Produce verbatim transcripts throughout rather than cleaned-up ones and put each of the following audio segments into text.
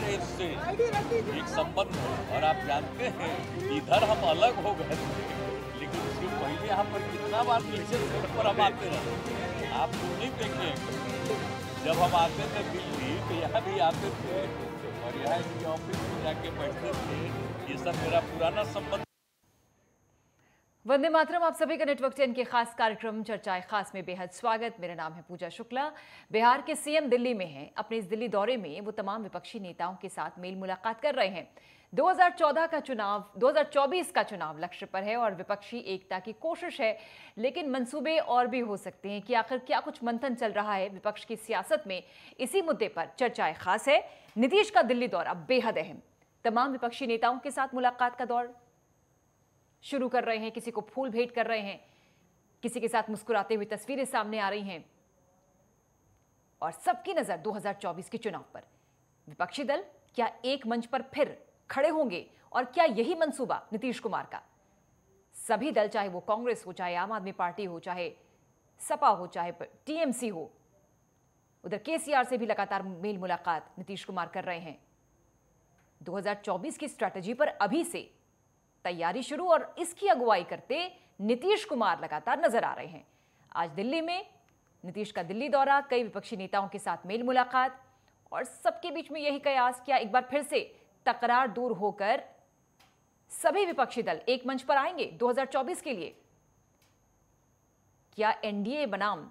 देश से एक संबंध है। और आप जानते हैं इधर हम अलग हो गए थे, लेकिन उसके पहले यहाँ पर कितना बार इलेक्शन पर हम आते रहे। आप नहीं देखे जब हम आते थे दिल्ली तो यहाँ भी आते थे और यहाँ इनके ऑफिस में जाके बैठते थे। ये सब मेरा पुराना संबंध। वंदे मातरम, आप सभी का नेटवर्क टेन के खास कार्यक्रम चर्चाएं खास में बेहद स्वागत। मेरा नाम है पूजा शुक्ला। बिहार के सीएम दिल्ली में हैं। अपने इस दिल्ली दौरे में वो तमाम विपक्षी नेताओं के साथ मेल मुलाकात कर रहे हैं। दो हज़ार चौदह का चुनाव दो हज़ार चौबीस का चुनाव लक्ष्य पर है और विपक्षी एकता की कोशिश है, लेकिन मंसूबे और भी हो सकते हैं कि आखिर क्या कुछ मंथन चल रहा है विपक्ष की सियासत में। इसी मुद्दे पर चर्चाएं खास है। नीतीश का दिल्ली दौरा बेहद अहम। तमाम विपक्षी नेताओं के साथ मुलाकात का दौर शुरू कर रहे हैं, किसी को फूल भेंट कर रहे हैं, किसी के साथ मुस्कुराते हुए तस्वीरें सामने आ रही हैं और सबकी नजर दो हज़ार चौबीस के चुनाव पर। विपक्षी दल क्या एक मंच पर फिर खड़े होंगे और क्या यही मंसूबा नीतीश कुमार का? सभी दल, चाहे वो कांग्रेस हो, चाहे आम आदमी पार्टी हो, चाहे सपा हो, चाहे टीएमसी हो, उधर केसीआर से भी लगातार मेल मुलाकात नीतीश कुमार कर रहे हैं। दो हज़ार चौबीस की स्ट्रैटेजी पर अभी से तैयारी शुरू और इसकी अगुवाई करते नीतीश कुमार लगातार नजर आ रहे हैं। आज दिल्ली में नीतीश का दिल्ली दौरा, कई विपक्षी नेताओं के साथ मेल मुलाकात और सबके बीच में यही कयास, क्या एक बार फिर से तकरार दूर होकर सभी विपक्षी दल एक मंच पर आएंगे दो हज़ार चौबीस के लिए? क्या एनडीए बनाम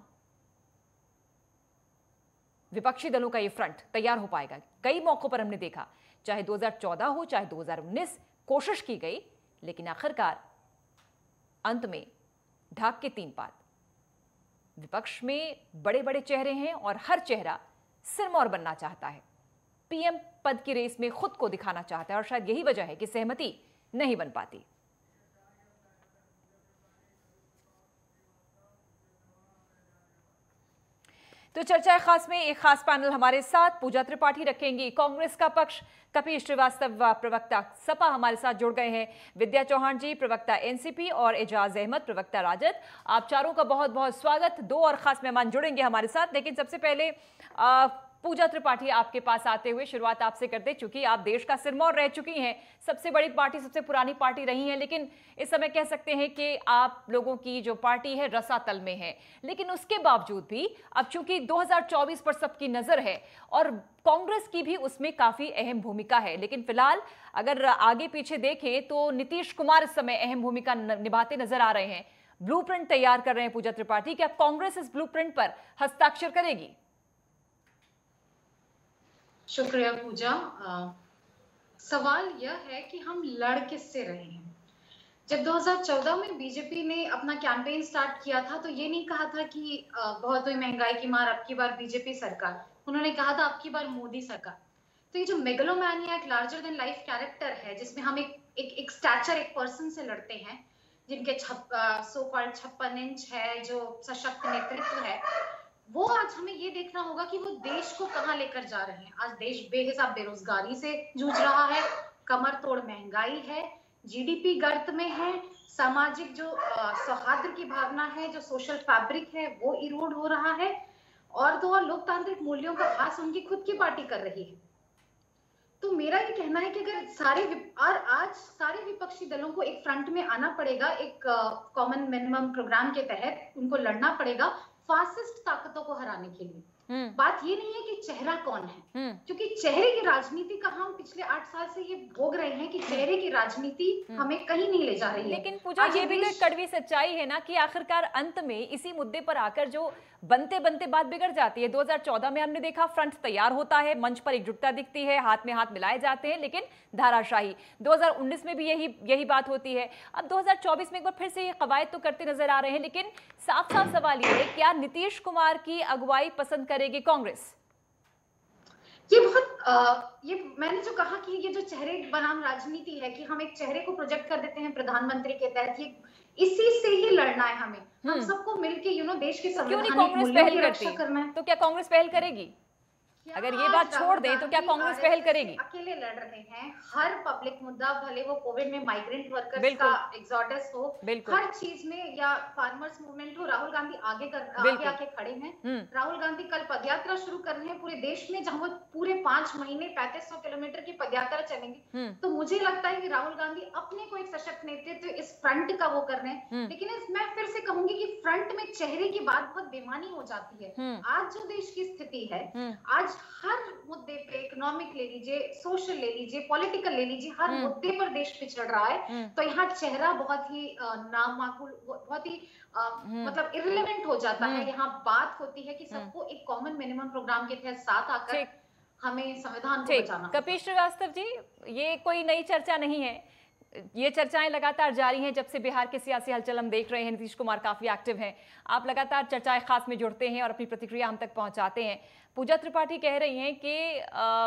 विपक्षी दलों का यह फ्रंट तैयार हो पाएगा? कई मौकों पर हमने देखा, चाहे दो हज़ार चौदह हो, चाहे दो हज़ार उन्नीस, कोशिश की गई, लेकिन आखिरकार अंत में ढाक के तीन पात। विपक्ष में बड़े बड़े चेहरे हैं और हर चेहरा सिरमौर बनना चाहता है, पीएम पद की रेस में खुद को दिखाना चाहता है और शायद यही वजह है कि सहमति नहीं बन पाती। तो चर्चा खास में एक खास पैनल हमारे साथ पूजा त्रिपाठी रखेंगी, कांग्रेस का पक्ष कपिल श्रीवास्तव प्रवक्ता सपा हमारे साथ जुड़ गए हैं, विद्या चौहान जी प्रवक्ता एनसीपी और एजाज अहमद प्रवक्ता राजद। आप चारों का बहुत बहुत स्वागत। दो और खास मेहमान जुड़ेंगे हमारे साथ, लेकिन सबसे पहले आ, पूजा त्रिपाठी आपके पास आते हुए शुरुआत आपसे करते, चूंकि आप देश का सिरमौर रह चुकी हैं, सबसे बड़ी पार्टी, सबसे पुरानी पार्टी रही हैं, लेकिन इस समय कह सकते हैं कि आप लोगों की जो पार्टी है रसातल में है। लेकिन उसके बावजूद भी अब चूंकि दो हज़ार चौबीस पर सबकी नजर है और कांग्रेस की भी उसमें काफी अहम भूमिका है, लेकिन फिलहाल अगर आगे पीछे देखें तो नीतीश कुमार इस समय अहम भूमिका निभाते नजर आ रहे हैं, ब्लूप्रिंट तैयार कर रहे हैं पूजा त्रिपाठी। क्या कांग्रेस इस ब्लूप्रिंट पर हस्ताक्षर करेगी? शुक्रिया पूजा। आ, सवाल यह है कि हम लड़ किससे रहे हैं। जब दो हज़ार चौदह में बीजेपी ने अपना कैंपेन स्टार्ट किया था तो ये नहीं कहा था कि आ, बहुत हुई महंगाई की मार, अब की बार बीजेपी सरकार। उन्होंने कहा था अब की बार मोदी सरकार। तो ये जो मेगलोमैनिया एक लार्जर देन लाइफ कैरेक्टर है, जिसमें हम एक एक एक स्टैचर, एक पर्सन से लड़ते हैं, जिनके छप सो कॉल्ड छप्पन इंच है, जो सशक्त नेतृत्व है, वो आज हमें ये देखना होगा कि वो देश को कहाँ लेकर जा रहे हैं। आज देश बेहिसाब बेरोजगारी से जूझ रहा है, कमर तोड़ महंगाई है, जीडीपी गर्त में है, सामाजिक जो सौहार्द की भावना है, जो सोशल फैब्रिक है, वो इरोड हो रहा है, और तो और लोकतांत्रिक मूल्यों का ह्रास उनकी खुद की पार्टी कर रही है। तो मेरा ये कहना है कि अगर सारे और आज सारे विपक्षी दलों को एक फ्रंट में आना पड़ेगा, एक कॉमन मिनिमम प्रोग्राम के तहत उनको लड़ना पड़ेगा फासिस्ट ताकतों को हराने के लिए। बात ये नहीं है कि चेहरा कौन है, क्योंकि चेहरे की राजनीति का हम पिछले आठ साल से ये भोग रहे हैं कि चेहरे की राजनीति हमें कहीं नहीं ले जा रही है। लेकिन पूजा, ये भी तो कड़वी सच्चाई है ना कि आखिरकार अंत में इसी मुद्दे पर आकर जो बनते बनते बात बिगड़ जाती है। दो हज़ार चौदह में हमने देखा फ्रंट तैयार होता है, मंच पर एकजुटता दिखती है, हाथ में हाथ मिलाए जाते हैं, लेकिन धाराशाही। दो हज़ार उन्नीस में भी यही यही बात होती है। अब दो हज़ार चौबीस में एक बार फिर से ये कवायद तो करते नजर आ रहे हैं, लेकिन साफ साफ सवाल ये है, क्या नीतीश कुमार की अगुवाई पसंद करेगी कांग्रेस? ये बहुत आ, ये मैंने जो कहा कि ये जो चेहरे बनाम राजनीति है कि हम एक चेहरे को प्रोजेक्ट कर देते हैं प्रधानमंत्री के तहत, ये इसी से ही लड़ना है हमें। हम सबको मिलके यू नो देश के संवैधानिक मूल्यों की रक्षा करना है। तो क्या कांग्रेस पहल करेगी? अगर ये बात छोड़ दें तो क्या कांग्रेस पहल करेगी? अकेले लड़ रहे हैं हर पब्लिक मुद्दा, भले वो कोविड में माइग्रेंट वर्कर्स का एग्जॉडस हो, हर चीज में, या फार्मर्स मूवमेंट हो, राहुल गांधी आगे कर आगे आके खड़े हैं। राहुल गांधी कल पदयात्रा शुरू कर रहे हैं पूरे देश में, जहां वो पूरे पांच महीने पैंतीस सौ किलोमीटर की पदयात्रा चलेंगे। तो मुझे लगता है कि राहुल गांधी अपने को एक सशक्त नेतृत्व इस फ्रंट का वो कर रहे हैं। लेकिन इस मैं फिर से कहूंगी कि फ्रंट में चेहरे की बात बहुत बेमानी हो जाती है। आज जो देश की स्थिति है, आज हर मुद्दे पे, इकोनॉमिक ले लीजिए, सोशल ले लीजिए, पॉलिटिकल ले लीजिए, हर मुद्दे पर देश पिछड़ रहा है। तो यहाँ चेहरा बहुत ही नामाकूल, बहुत ही आ, मतलब इररिलेवेंट हो जाता है। यहाँ बात होती है कि सबको एक कॉमन मिनिमम प्रोग्राम के तहत साथ आकर हमें संविधान को बचाना। कपीश श्रीवास्तव जी, ये कोई नई चर्चा नहीं है, ये चर्चाएं लगातार जारी हैं। जब से बिहार के सियासी हलचल हम देख रहे हैं, नीतीश कुमार काफी एक्टिव हैं, आप लगातार चर्चाएं खास में जुड़ते हैं और अपनी प्रतिक्रिया हम तक पहुंचाते हैं। पूजा त्रिपाठी कह रही हैं कि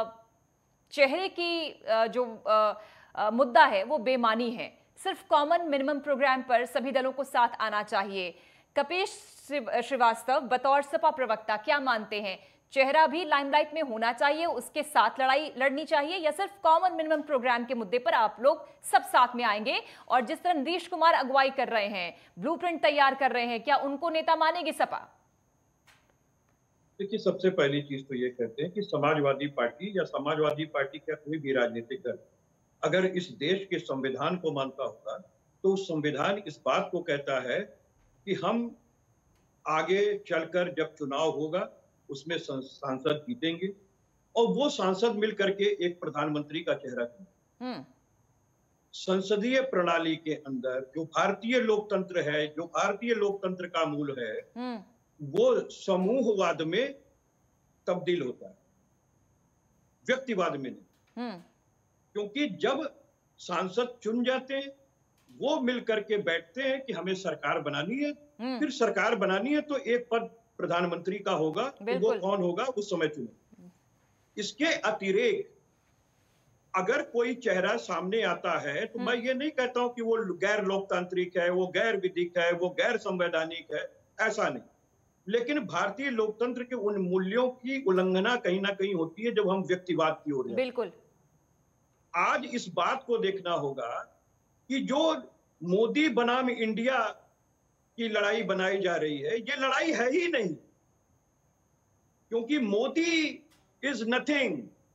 चेहरे की जो मुद्दा है वो बेमानी है, सिर्फ कॉमन मिनिमम प्रोग्राम पर सभी दलों को साथ आना चाहिए। कपीश श्रीवास्तव बतौर सपा प्रवक्ता क्या मानते हैं, चेहरा भी लाइमलाइट में होना चाहिए, उसके साथ लड़ाई लड़नी चाहिए, या सिर्फ कॉमन मिनिमम प्रोग्राम के मुद्दे पर आप लोग सब साथ में आएंगे? और जिस तरह नीतीश कुमार अगुवाई कर रहे हैं, ब्लूप्रिंट तैयार कर रहे हैं, क्या उनको नेता मानेगी सपा? देखिए, सबसे पहली चीज तो ये कहते हैं कि समाजवादी पार्टी या समाजवादी पार्टी का कोई भी राजनीतिक दल अगर इस देश के संविधान को मानता होगा तो संविधान इस बात को कहता है कि हम आगे चलकर जब चुनाव होगा उसमें सांसद जीतेंगे और वो सांसद मिलकर के एक प्रधानमंत्री का चेहरा चुनेंगे। संसदीय प्रणाली के अंदर जो भारतीय लोकतंत्र है, जो भारतीय लोकतंत्र का मूल है, वो समूहवाद में तब्दील होता है, व्यक्तिवाद में नहीं। क्योंकि जब सांसद चुन जाते हैं, वो मिलकर के बैठते हैं कि हमें सरकार बनानी है, फिर सरकार बनानी है तो एक पद प्रधानमंत्री का होगा, तो वो कौन होगा उस समय चुने। इसके अतिरिक्त अगर कोई चेहरा सामने आता है तो मैं ये नहीं कहता हूं कि वो गैर लोकतांत्रिक है, वो गैर विधिक है, वो गैर संवैधानिक है, ऐसा नहीं। लेकिन भारतीय लोकतंत्र के उन मूल्यों की उल्लंघना कहीं ना कहीं होती है जब हम व्यक्तिवाद की ओर जाते हैं। बिल्कुल। आज इस बात को देखना होगा कि जो मोदी बनाम इंडिया की लड़ाई बनाई जा रही है, ये लड़ाई है ही नहीं, क्योंकि मोदी इज नथिंग।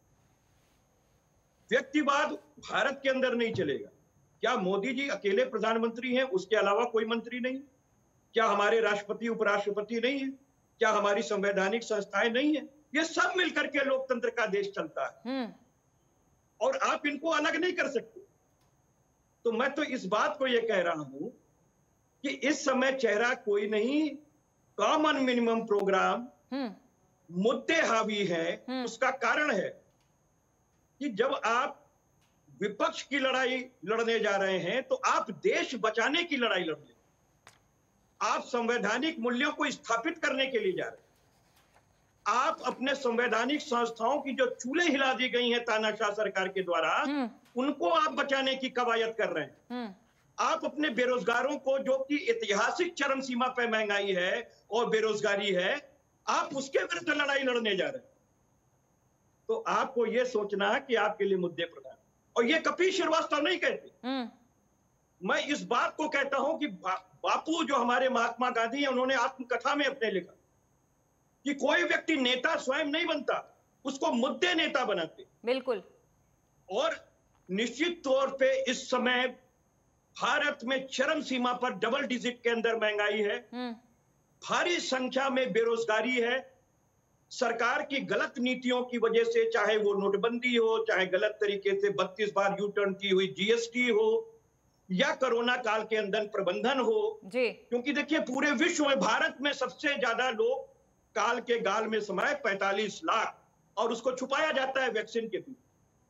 व्यक्तिवाद भारत के अंदर नहीं चलेगा। क्या मोदी जी अकेले प्रधानमंत्री हैं, उसके अलावा कोई मंत्री नहीं? क्या हमारे राष्ट्रपति उपराष्ट्रपति नहीं है? क्या हमारी संवैधानिक संस्थाएं नहीं है? ये सब मिलकर के लोकतंत्र का देश चलता है और आप इनको अलग नहीं कर सकते। तो मैं तो इस बात को ये कह रहा हूं कि इस समय चेहरा कोई नहीं, कॉमन मिनिमम प्रोग्राम मुद्दे हावी है। उसका कारण है कि जब आप विपक्ष की लड़ाई लड़ने जा रहे हैं तो आप देश बचाने की लड़ाई लड़ रहे हैं, आप संवैधानिक मूल्यों को स्थापित करने के लिए जा रहे हैं। आप अपने संवैधानिक संस्थाओं की जो चूल्हे हिला दी गई हैं तानाशाह सरकार के द्वारा, उनको आप बचाने की कवायद कर रहे हैं। आप अपने बेरोजगारों को, जो कि ऐतिहासिक चरम सीमा पर महंगाई है और बेरोजगारी है, आप उसके विरुद्ध लड़ाई लड़ने जा रहे हैं। तो आपको यह सोचना है कि आपके लिए मुद्दे प्रधान, और ये कपीश श्रीवास्तव नहीं कहते। मैं इस बात को कहता हूं कि बा, बापू जो हमारे महात्मा गांधी हैं, उन्होंने आत्मकथा में अपने लिखा कि कोई व्यक्ति नेता स्वयं नहीं बनता, उसको मुद्दे नेता बनाते। बिल्कुल। और निश्चित तौर पे इस समय भारत में चरम सीमा पर डबल डिजिट के अंदर महंगाई है, भारी संख्या में बेरोजगारी है। सरकार की गलत नीतियों की वजह से, चाहे वो नोटबंदी हो, चाहे गलत तरीके से बत्तीस बार यू टर्न की हुई जीएसटी हो, या कोरोना काल के अंदर प्रबंधन हो जी। क्योंकि देखिए, पूरे विश्व में भारत में सबसे ज्यादा लोग काल के गाल में समाये पैंतालीस लाख, और उसको छुपाया जाता है वैक्सीन के पीछे।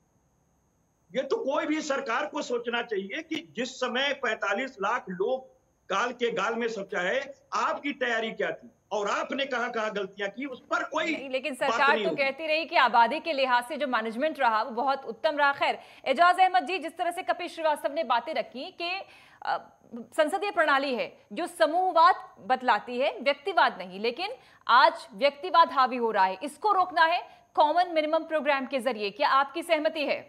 ये तो कोई भी सरकार को सोचना चाहिए कि जिस समय पैंतालीस लाख लोग काल के गाल में सचाए, आपकी तैयारी क्या थी और आपने कहां कहां गलतियां की, उस पर कोई नहीं। लेकिन सरकार तो कहती रही कि आबादी के लिहाज से जो मैनेजमेंट रहा वो बहुत उत्तम रहा। खैर, एजाज अहमद जी, जिस तरह से कपीश श्रीवास्तव ने बातें रखी कि संसदीय प्रणाली है जो समूहवाद बतलाती है, व्यक्तिवाद नहीं, लेकिन आज व्यक्तिवाद हावी हो रहा है, इसको रोकना है कॉमन मिनिमम प्रोग्राम के जरिए, क्या आपकी सहमति है?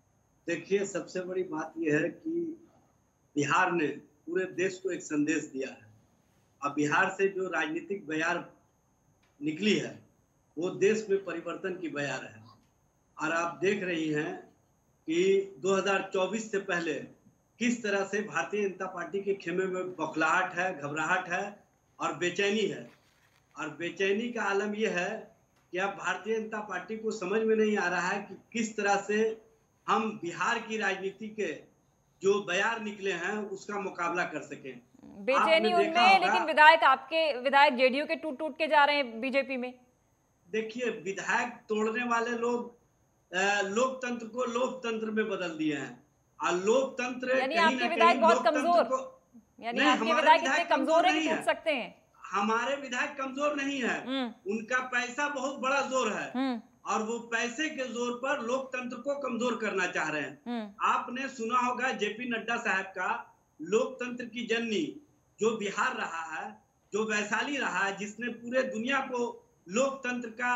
देखिए, सबसे बड़ी बात यह है कि बिहार ने पूरे देश को एक संदेश दिया है। अब बिहार से जो राजनीतिक बयार निकली है वो देश में परिवर्तन की बयार है। और आप देख रही हैं कि दो हज़ार चौबीस से पहले किस तरह से भारतीय जनता पार्टी के खेमे में बौखलाहट है, घबराहट है और बेचैनी है। और बेचैनी का आलम यह है कि अब भारतीय जनता पार्टी को समझ में नहीं आ रहा है कि किस तरह से हम बिहार की राजनीति के जो बयार निकले हैं उसका मुकाबला कर सकें। बेचैनी उनमें, लेकिन विधायक आपके विधायक जेडीयू के टूट टूट के जा रहे हैं बीजेपी में। देखिए, विधायक तोड़ने वाले लोग लोकतंत्र को लोकतंत्र में बदल दिए हैं। और लोकतंत्र यानी आपके विधायक बहुत कमजोर, यानी आपके विधायक इतने कमजोर है कि टूट सकते हैं? हमारे विधायक कमजोर नहीं है, उनका पैसा बहुत बड़ा जोर है और वो पैसे के जोर पर लोकतंत्र को कमजोर करना चाह रहे हैं। आपने सुना होगा जेपी नड्डा साहब का लोकतंत्र की जननी जो बिहार रहा है, जो वैशाली रहा है, जिसने पूरे दुनिया को लोकतंत्र का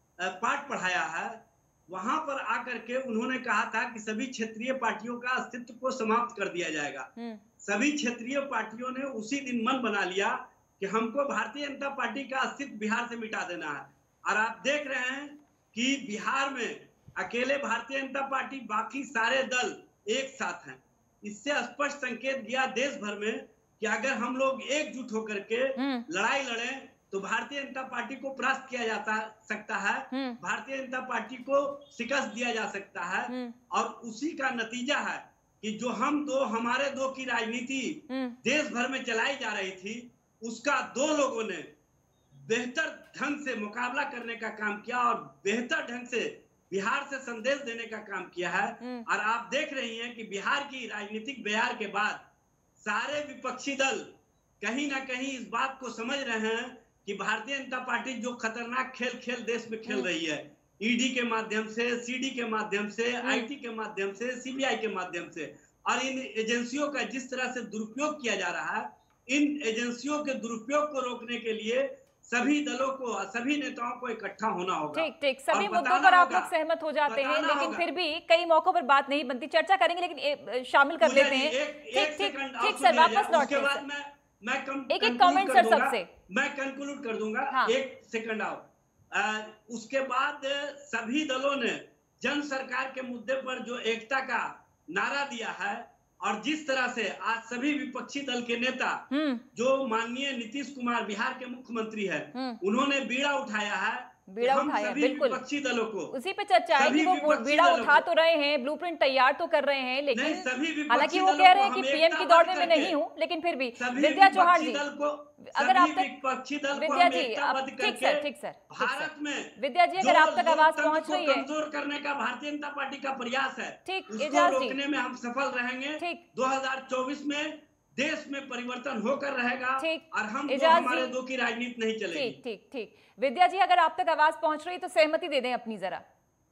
पाठ पढ़ाया है, वहां पर आकर के उन्होंने कहा था कि सभी क्षेत्रीय पार्टियों का अस्तित्व को समाप्त कर दिया जाएगा। सभी क्षेत्रीय पार्टियों ने उसी दिन मन बना लिया कि हमको भारतीय जनता पार्टी का अस्तित्व बिहार से मिटा देना है। और आप देख रहे हैं कि बिहार में अकेले भारतीय जनता पार्टी, बाकी सारे दल एक साथ हैं। इससे स्पष्ट संकेत दिया देश भर में कि अगर हम लोग एकजुट होकर के लड़ाई लड़ें तो भारतीय जनता पार्टी को परास्त किया जा सकता है, भारतीय जनता पार्टी को शिकस्त दिया जा सकता है। और उसी का नतीजा है कि जो हम दो हमारे दो की राजनीति देश भर में चलाई जा रही थी, उसका दो लोगों ने बेहतर ढंग से मुकाबला करने का काम किया और बेहतर ढंग से बिहार से संदेश देने का काम किया है। और आप देख रही हैं कि बिहार की राजनीतिक बयार के बाद सारे विपक्षी दल कहीं ना कहीं इस बात को समझ रहे हैं कि भारतीय जनता पार्टी जो खतरनाक खेल खेल देश में खेल रही है, ईडी के माध्यम से, सीडी के माध्यम से, आईटी के माध्यम से, सीबीआई के माध्यम से, और इन एजेंसियों का जिस तरह से दुरुपयोग किया जा रहा है, इन एजेंसियों के दुरुपयोग को रोकने के लिए सभी दलों को, सभी नेताओं को इकट्ठा होना होगा। ठीक ठीक, सभी मुद्दों पर आप लोग सहमत हो जाते हैं, लेकिन फिर भी कई मौकों पर बात नहीं बनती। चर्चा करेंगे लेकिन शामिल कर लेते हैं। ठीक ठीक ठीक सर, वापस लौटते हैं। मैं मैं एक एक कमेंट सर सबसे मैं कंक्लूड कर दूंगा। हाँ। एक सेकंड आओ। आ, उसके बाद सभी दलों ने जन सरकार के मुद्दे पर जो एकता का नारा दिया है और जिस तरह से आज सभी विपक्षी दल के नेता, जो माननीय नीतीश कुमार बिहार के मुख्यमंत्री है, उन्होंने बीड़ा उठाया है, बीड़ा उठाया, बिल्कुल विपक्षी दलों को उसी पे चर्चा है कि वो बीड़ा उठा तो रहे हैं, ब्लूप्रिंट तैयार तो कर रहे हैं, लेकिन हालांकि वो कह रहे हैं कि पीएम की दौड़ में मैं नहीं हूं, लेकिन फिर भी विद्या चौहान जी, अगर आप तक विद्या जी, ठीक सर ठीक सर भारत में विद्या जी, अगर आप तक आवाज पहुंच रही है, कमजोर करने का भारतीय जनता पार्टी का प्रयास है, ठीक, उसको रोकने में हम सफल रहेंगे। ठीक, दो हजार चौबीस में देश में परिवर्तन होकर रहेगा और हम दो हमारे दो की राजनीति नहीं चलेगी। ठीक ठीक ठीक, विद्या जी अगर आप तक आवाज पहुंच रही है तो सहमति दे दें अपनी जरा,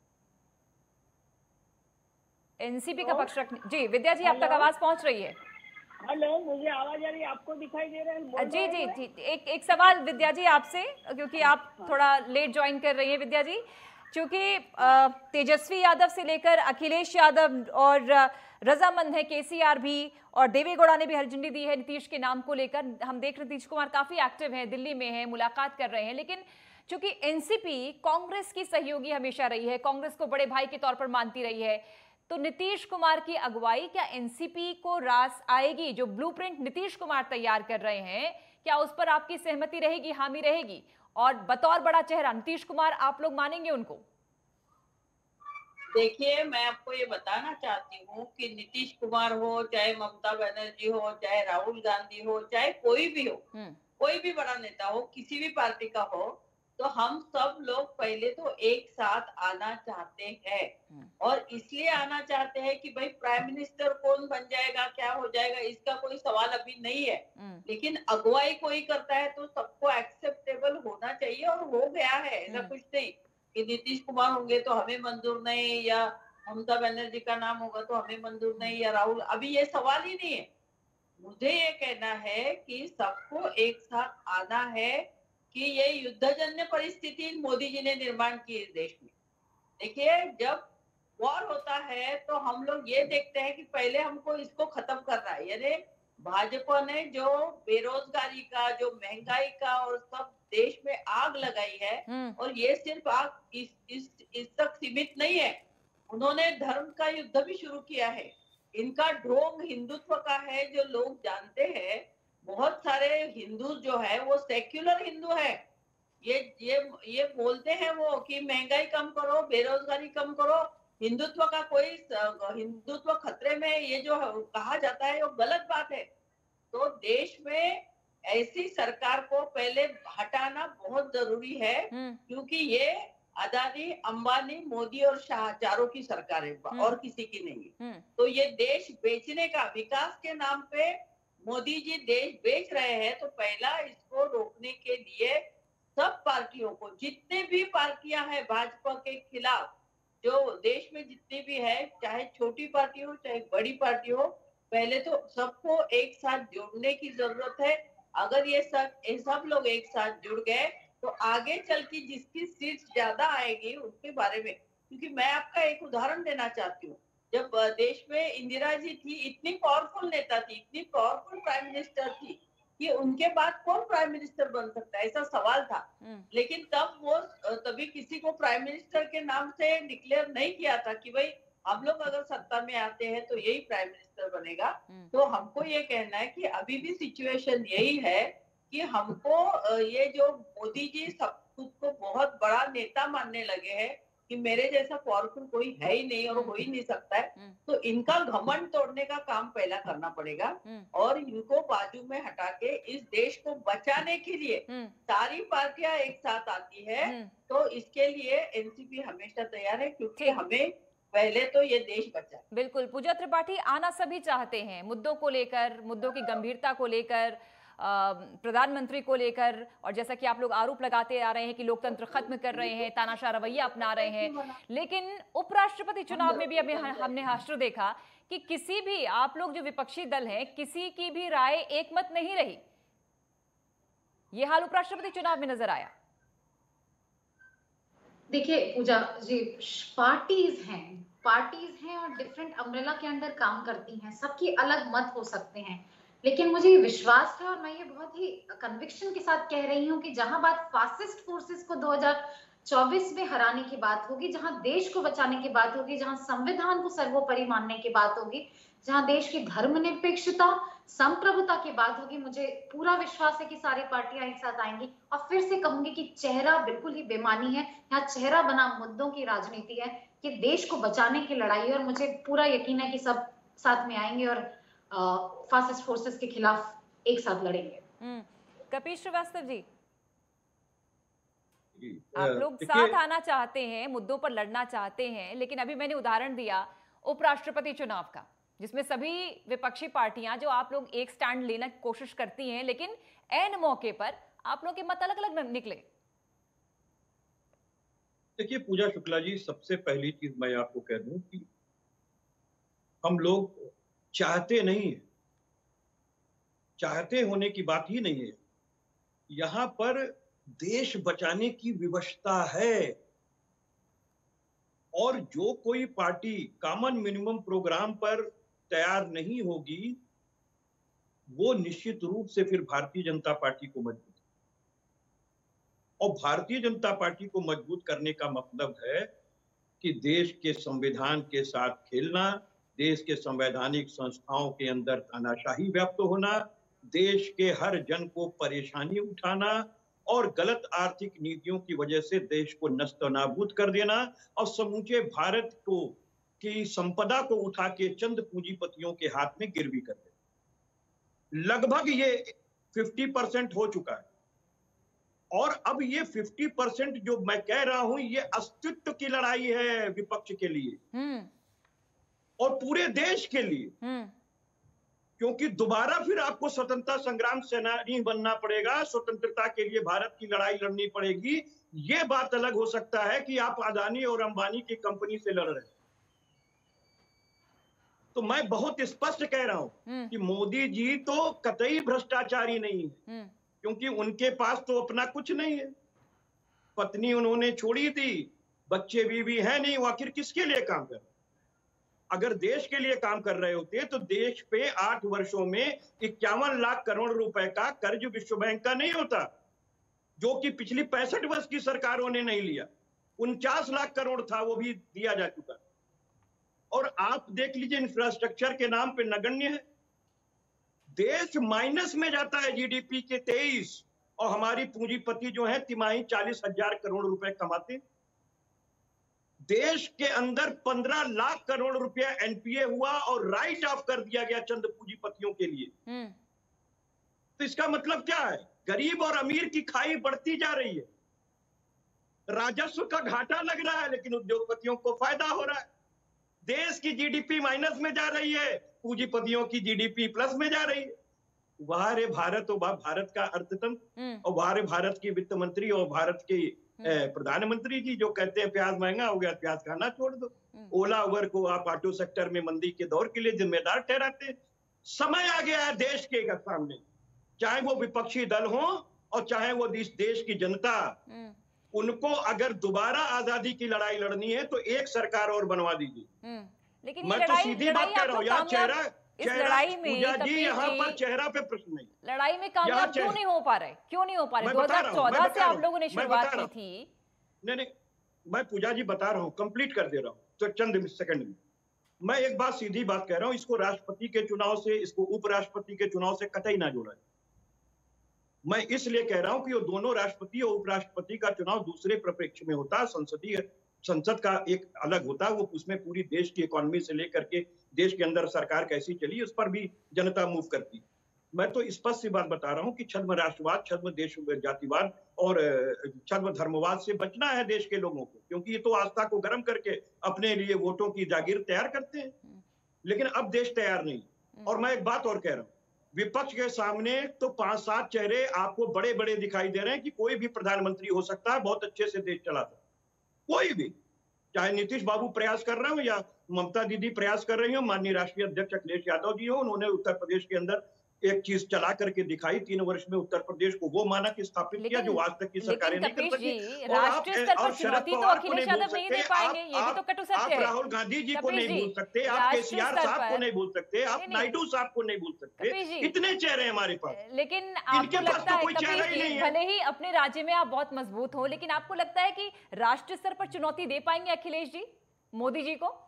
एनसीपी का पक्ष रखने। जी विद्या जी, आप तक आवाज पहुंच रही है? हेलो, मुझे आवाज आ रही है, आपको दिखाई दे रहा है? जी जी जी, एक एक सवाल विद्या जी आपसे, क्योंकि आप थोड़ा लेट ज्वाइन कर रही हैं विद्या जी, क्योंकि तेजस्वी यादव से लेकर अखिलेश यादव और रजामंद है केसीआर भी, और देवेगौड़ा ने भी हरी झंडी दी है नीतीश के नाम को लेकर। हम देख रहे नीतीश कुमार काफी एक्टिव हैं, दिल्ली में हैं, मुलाकात कर रहे हैं, लेकिन चूंकि एनसीपी कांग्रेस की सहयोगी हमेशा रही है, कांग्रेस को बड़े भाई के तौर पर मानती रही है, तो नीतीश कुमार की अगुवाई क्या एनसीपी को रास आएगी? जो ब्लूप्रिंट नीतीश कुमार तैयार कर रहे हैं, क्या उस पर आपकी सहमति रहेगी, हामी रहेगी? और बतौर बड़ा चेहरा नीतीश कुमार, आप लोग मानेंगे उनको? देखिए, मैं आपको ये बताना चाहती हूँ कि नीतीश कुमार हो, चाहे ममता बनर्जी हो, चाहे राहुल गांधी हो, चाहे कोई भी हो, कोई भी बड़ा नेता हो, किसी भी पार्टी का हो, तो हम सब लोग पहले तो एक साथ आना चाहते हैं। और इसलिए आना चाहते हैं कि भाई प्राइम मिनिस्टर कौन बन जाएगा, क्या हो जाएगा, इसका कोई सवाल अभी नहीं है, लेकिन अगुवाई कोई करता है तो सबको एक्सेप्टेबल होना चाहिए, और हो गया है। ऐसा कुछ नहीं कि नीतीश कुमार होंगे तो हमें मंजूर नहीं, या ममता बनर्जी का नाम होगा तो हमें मंजूर नहीं, या राहुल, अभी ये सवाल ही नहीं है। मुझे ये कहना है कि सबको एक साथ आना है कि ये युद्धजन्य परिस्थिति मोदी जी ने निर्माण की इस देश में, देखिए, जब वॉर होता है तो हम लोग ये देखते हैं कि पहले हमको इसको खत्म करना है। यानी भाजपा ने जो बेरोजगारी का, जो महंगाई का और सब देश में आग लगाई है, और ये सिर्फ आग इस इस इस तक सीमित नहीं है, उन्होंने धर्म का युद्ध भी शुरू किया है। इनका ढोंग हिंदुत्व का है, जो लोग जानते हैं। बहुत सारे हिंदू जो है वो सेक्युलर हिंदू है। ये ये ये बोलते हैं वो कि महंगाई कम करो, बेरोजगारी कम करो, हिंदुत्व का कोई हिंदुत्व खतरे में, ये जो कहा जाता है वो गलत बात है। तो देश में ऐसी सरकार को पहले हटाना बहुत जरूरी है, क्योंकि ये अदानी, अंबानी, मोदी और शाह चारों की सरकार है और किसी की नहीं। तो ये देश बेचने का, विकास के नाम पे मोदी जी देश बेच रहे हैं। तो पहला इसको रोकने के लिए सब पार्टियों को, जितने भी पार्टियां हैं भाजपा के खिलाफ, जो देश में जितनी भी है, चाहे छोटी पार्टी हो चाहे बड़ी पार्टी हो, पहले तो सबको एक साथ जोड़ने की जरूरत है। अगर ये सब ये सब लोग एक साथ जुड़ गए तो आगे चल के जिसकी सीट ज्यादा आएगी उसके बारे में, क्योंकि मैं आपका एक उदाहरण देना चाहती हूँ। जब देश में इंदिरा जी थी, इतनी पावरफुल नेता थी, इतनी पावरफुल प्राइम मिनिस्टर थी कि उनके बाद कौन प्राइम मिनिस्टर बन सकता है, ऐसा सवाल था। लेकिन तब वो तभी किसी को प्राइम मिनिस्टर के नाम से डिक्लेयर नहीं किया था कि भाई हम लोग अगर सत्ता में आते हैं तो यही प्राइम मिनिस्टर बनेगा। तो हमको ये कहना है कि अभी भी सिचुएशन यही है कि हमको ये जो मोदी जी सब खुद को बहुत बड़ा नेता मानने लगे हैं कि मेरे जैसा पावरफुल कोई है ही नहीं और हो ही नहीं सकता है, तो इनका घमंड तोड़ने का काम पहला करना पड़ेगा और इनको बाजू में हटा के इस देश को बचाने के लिए सारी पार्टियां एक साथ आती है। तो इसके लिए एनसीपी हमेशा तैयार है, क्योंकि हमें पहले तो ये देश बचा। बिल्कुल पूजा त्रिपाठी, आना सभी चाहते हैं मुद्दों को लेकर, मुद्दों की गंभीरता को लेकर, प्रधानमंत्री को लेकर, और जैसा कि आप लोग आरोप लगाते आ रहे हैं कि लोकतंत्र खत्म कर रहे हैं, तानाशाह रवैया अपना रहे हैं, लेकिन उपराष्ट्रपति चुनाव में भी अभी हमने हाशिर देखा कि किसी भी, आप लोग जो विपक्षी दल हैं, किसी की भी राय एकमत नहीं रही। ये हाल उपराष्ट्रपति चुनाव में नजर आया। देखिए पूजा जी, पार्टीज हैं पार्टीज हैं और डिफरेंट अम्ब्रेला के अंदर काम करती हैं, सबकी अलग मत हो सकते हैं, लेकिन मुझे विश्वास है और मैं ये बहुत ही कन्विक्शन के साथ कह रही हूँ कि जहां बात फासिस्ट फोर्सेस को दो हज़ार चौबीस में हराने की बात होगी, जहां देश को बचाने की बात होगी, जहां संविधान को सर्वोपरि मानने की बात होगी, जहां देश की धर्मनिरपेक्षता, संप्रभुता की बात होगी, मुझे पूरा विश्वास है कि सारी पार्टियां एक साथ आएंगी। और फिर से कहूंगी कि चेहरा बिल्कुल ही बेमानी है, यहाँ चेहरा बना मुद्दों की राजनीति है कि देश को बचाने की लड़ाई है, और मुझे पूरा यकीन है कि सब साथ में आएंगे और फासिस्ट फोर्सेस के खिलाफ एक साथ लड़ेंगे। कपीश श्रीवास्तव जी, आप लोग साथ आना चाहते हैं, मुद्दों पर लड़ना चाहते हैं, लेकिन अभी मैंने उदाहरण दिया उपराष्ट्रपति चुनाव का, जिसमें सभी विपक्षी पार्टियां जो आप लोग एक स्टैंड लेने की कोशिश करती हैं, लेकिन ऐन मौके पर आप लोग के मत अलग अलग निकले। देखिए पूजा शुक्ला जी, सबसे पहली चीज मैं आपको कह दूं कि हम लोग चाहते नहीं है, चाहते होने की बात ही नहीं है। यहां पर देश बचाने की विवशता है, और जो कोई पार्टी कॉमन मिनिमम प्रोग्राम पर तैयार नहीं होगी, वो निश्चित रूप से फिर भारतीय जनता पार्टी को मजबूत, और भारतीय जनता पार्टी को मजबूत करने का मतलब है कि देश के संविधान के साथ खेलना, देश के संवैधानिक संस्थाओं के अंदर तानाशाही व्याप्त होना, देश के हर जन को परेशानी उठाना और गलत आर्थिक नीतियों की वजह से देश को नस्तनाबूद कर देना, और समूचे भारत को की संपदा को उठा के चंद पूंजीपतियों के हाथ में गिरवी कर देना। लगभग ये पचास परसेंट हो चुका है, और अब ये पचास परसेंट जो मैं कह रहा हूं, ये अस्तित्व की लड़ाई है विपक्ष के लिए और पूरे देश के लिए, क्योंकि दोबारा फिर आपको स्वतंत्रता संग्राम सेनानी बनना पड़ेगा, स्वतंत्रता के लिए भारत की लड़ाई लड़नी पड़ेगी। ये बात अलग हो सकता है कि आप अदानी और अंबानी की कंपनी से लड़ रहे हैं। तो मैं बहुत स्पष्ट कह रहा हूं कि मोदी जी तो कतई भ्रष्टाचारी नहीं है, क्योंकि उनके पास तो अपना कुछ नहीं है। पत्नी उन्होंने छोड़ी थी, बच्चे बीवी हैं नहीं, वो आखिर किसके लिए काम कर रहे? अगर देश के लिए काम कर रहे होते तो देश पे आठ वर्षों में इक्यावन लाख करोड़ रुपए का कर्ज विश्व बैंक का नहीं होता, जो कि पिछली पैंसठ वर्ष की सरकारों ने नहीं लिया। उनचास लाख करोड़ था, वो भी दिया जा चुका। और आप देख लीजिए, इंफ्रास्ट्रक्चर के नाम पे नगण्य है। देश माइनस में जाता है जीडीपी के तेईस, और हमारी पूंजीपति जो है तिमाही चालीस हजार करोड़ रुपए कमाते हैं। देश के अंदर पंद्रह लाख करोड़ रुपया एनपीए हुआ और राइट ऑफ कर दिया गया चंद पूंजीपतियों के लिए। तो इसका मतलब क्या है? गरीब और अमीर की खाई बढ़ती जा रही है। राजस्व का घाटा लग रहा है, लेकिन उद्योगपतियों को फायदा हो रहा है। देश की जीडीपी माइनस में जा रही है, पूंजीपतियों की जीडीपी प्लस में जा रही है। वाह रे भारत, और वाह भारत का अर्थतंत्र, और वाह रे भारत की वित्त मंत्री और भारत के प्रधानमंत्री जी जो कहते हैं प्याज महंगा हो गया, प्याज खाना छोड़ दो। ओला उबर को आप ऑटो सेक्टर में मंदी के दौर के लिए जिम्मेदार ठहराते हैं। समय आ गया है देश के सामने, चाहे वो विपक्षी दल हो और चाहे वो देश की जनता, उनको अगर दोबारा आजादी की लड़ाई लड़नी है तो एक सरकार और बनवा दीजिए। लेकिन मैं तो सीधी बात कह रहा हूँ यार, चेहरा इस लड़ाई में पूजा जी यहाँ पर चेहरा पे प्रश्न नहीं, लड़ाई में कामयाब क्यों नहीं हो पा रहे? क्यों नहीं हो पा रहे? दो हज़ार चौदह से आप लोगों ने शुरुआत की थी। नहीं नहीं, मैं पूजा जी बता रहा हूँ, कंप्लीट कर दे रहा हूँ तो चंद सेकंड में। मैं एक बात सीधी बात कह रहा हूँ, इसको राष्ट्रपति के चुनाव से, इसको उपराष्ट्रपति के चुनाव से कतई ना जोड़ा। मैं इसलिए कह रहा हूं कि वो दोनों राष्ट्रपति और उपराष्ट्रपति का चुनाव दूसरे परिप्रेक्ष्य में होता है। संसदीय संसद का एक अलग होता है, वो उसमें पूरी देश की इकोनॉमी से लेकर के देश के अंदर सरकार कैसी चली उस पर भी जनता मूव करती। मैं तो स्पष्ट सी बात बता रहा हूं कि छद्म राष्ट्रवाद, छद्म देश जातिवाद और छद्म धर्मवाद से बचना है देश के लोगों को, क्योंकि ये तो आस्था को गर्म करके अपने लिए वोटों की जागीर तैयार करते हैं। लेकिन अब देश तैयार नहीं। और मैं एक बात और कह रहा हूँ, विपक्ष के सामने तो पांच सात चेहरे आपको बड़े बड़े दिखाई दे रहे हैं कि कोई भी प्रधानमंत्री हो सकता है, बहुत अच्छे से देश चलाता है, कोई भी, चाहे नीतीश बाबू प्रयास कर रहे हो या ममता दीदी प्रयास कर रही हो, माननीय राष्ट्रीय अध्यक्ष अखिलेश यादव जी हो, उन्होंने उत्तर प्रदेश के अंदर एक चीज चला करके दिखाई। तीन वर्ष में उत्तर प्रदेश को वो मानक स्थापित किया जो आज तक की सरकारें नहीं कर सकी। राष्ट्रीय स्तर पर चुनौती तो अखिलेश यादव नहीं दे पाएंगे, ये भी तो कटु सत्य है। आप राहुल गांधी जी को नहीं भूल सकते, आप केसीआर साहब को नहीं भूल सकते, आप नायडू साहब को नहीं भूल सकते। इतने चेहरे हमारे पास। लेकिन आपको लगता है कपिल जी, भले ही अपने राज्य में आप बहुत मजबूत हो, लेकिन आपको लगता है कि राष्ट्रीय स्तर पर चुनौती दे पाएंगे अखिलेश जी मोदी जी को?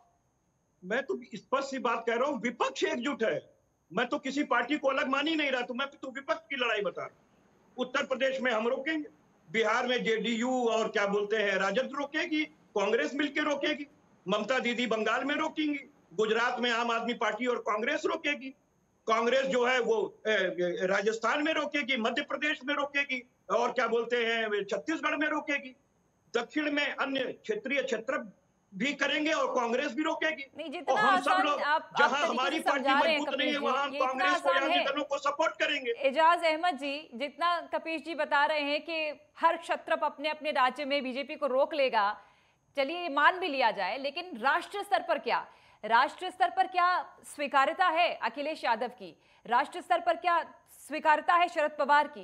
मैं तो स्पष्ट सी बात कह रहा हूँ, विपक्ष एकजुट है। मैं तो किसी पार्टी को अलग मान ही नहीं रहा, तो मैं तो विपक्ष की लड़ाई बता रहा हूं। उत्तर प्रदेश में हम रोकेंगे, बिहार में जेडीयू और क्या बोलते हैं राजद रोकेगी, कांग्रेस मिलकर रोकेगी, ममता दीदी बंगाल में रोकेंगी, गुजरात में आम आदमी पार्टी और कांग्रेस रोकेगी, कांग्रेस जो है वो राजस्थान में रोकेगी, मध्य प्रदेश में रोकेगी और क्या बोलते हैं छत्तीसगढ़ में रोकेगी, दक्षिण में अन्य क्षेत्रीय क्षेत्र भी करेंगे और कांग्रेस भी रोकेगी। नहीं, और हम सब लोग जहां हमारी पार्टी मजबूत नहीं है वहां हम कांग्रेस और अन्य दलों को सपोर्ट करेंगे। एजाज अहमद जी, जितना कपीश जी बता रहे हैं कि हर क्षत्रप अपने अपने राज्य में बीजेपी को रोक लेगा, चलिए मान भी लिया जाए, लेकिन राष्ट्रीय स्तर पर क्या, राष्ट्रीय स्तर पर क्या स्वीकार्यता है अखिलेश यादव की? राष्ट्रीय स्तर पर क्या स्वीकार्यता है शरद पवार की,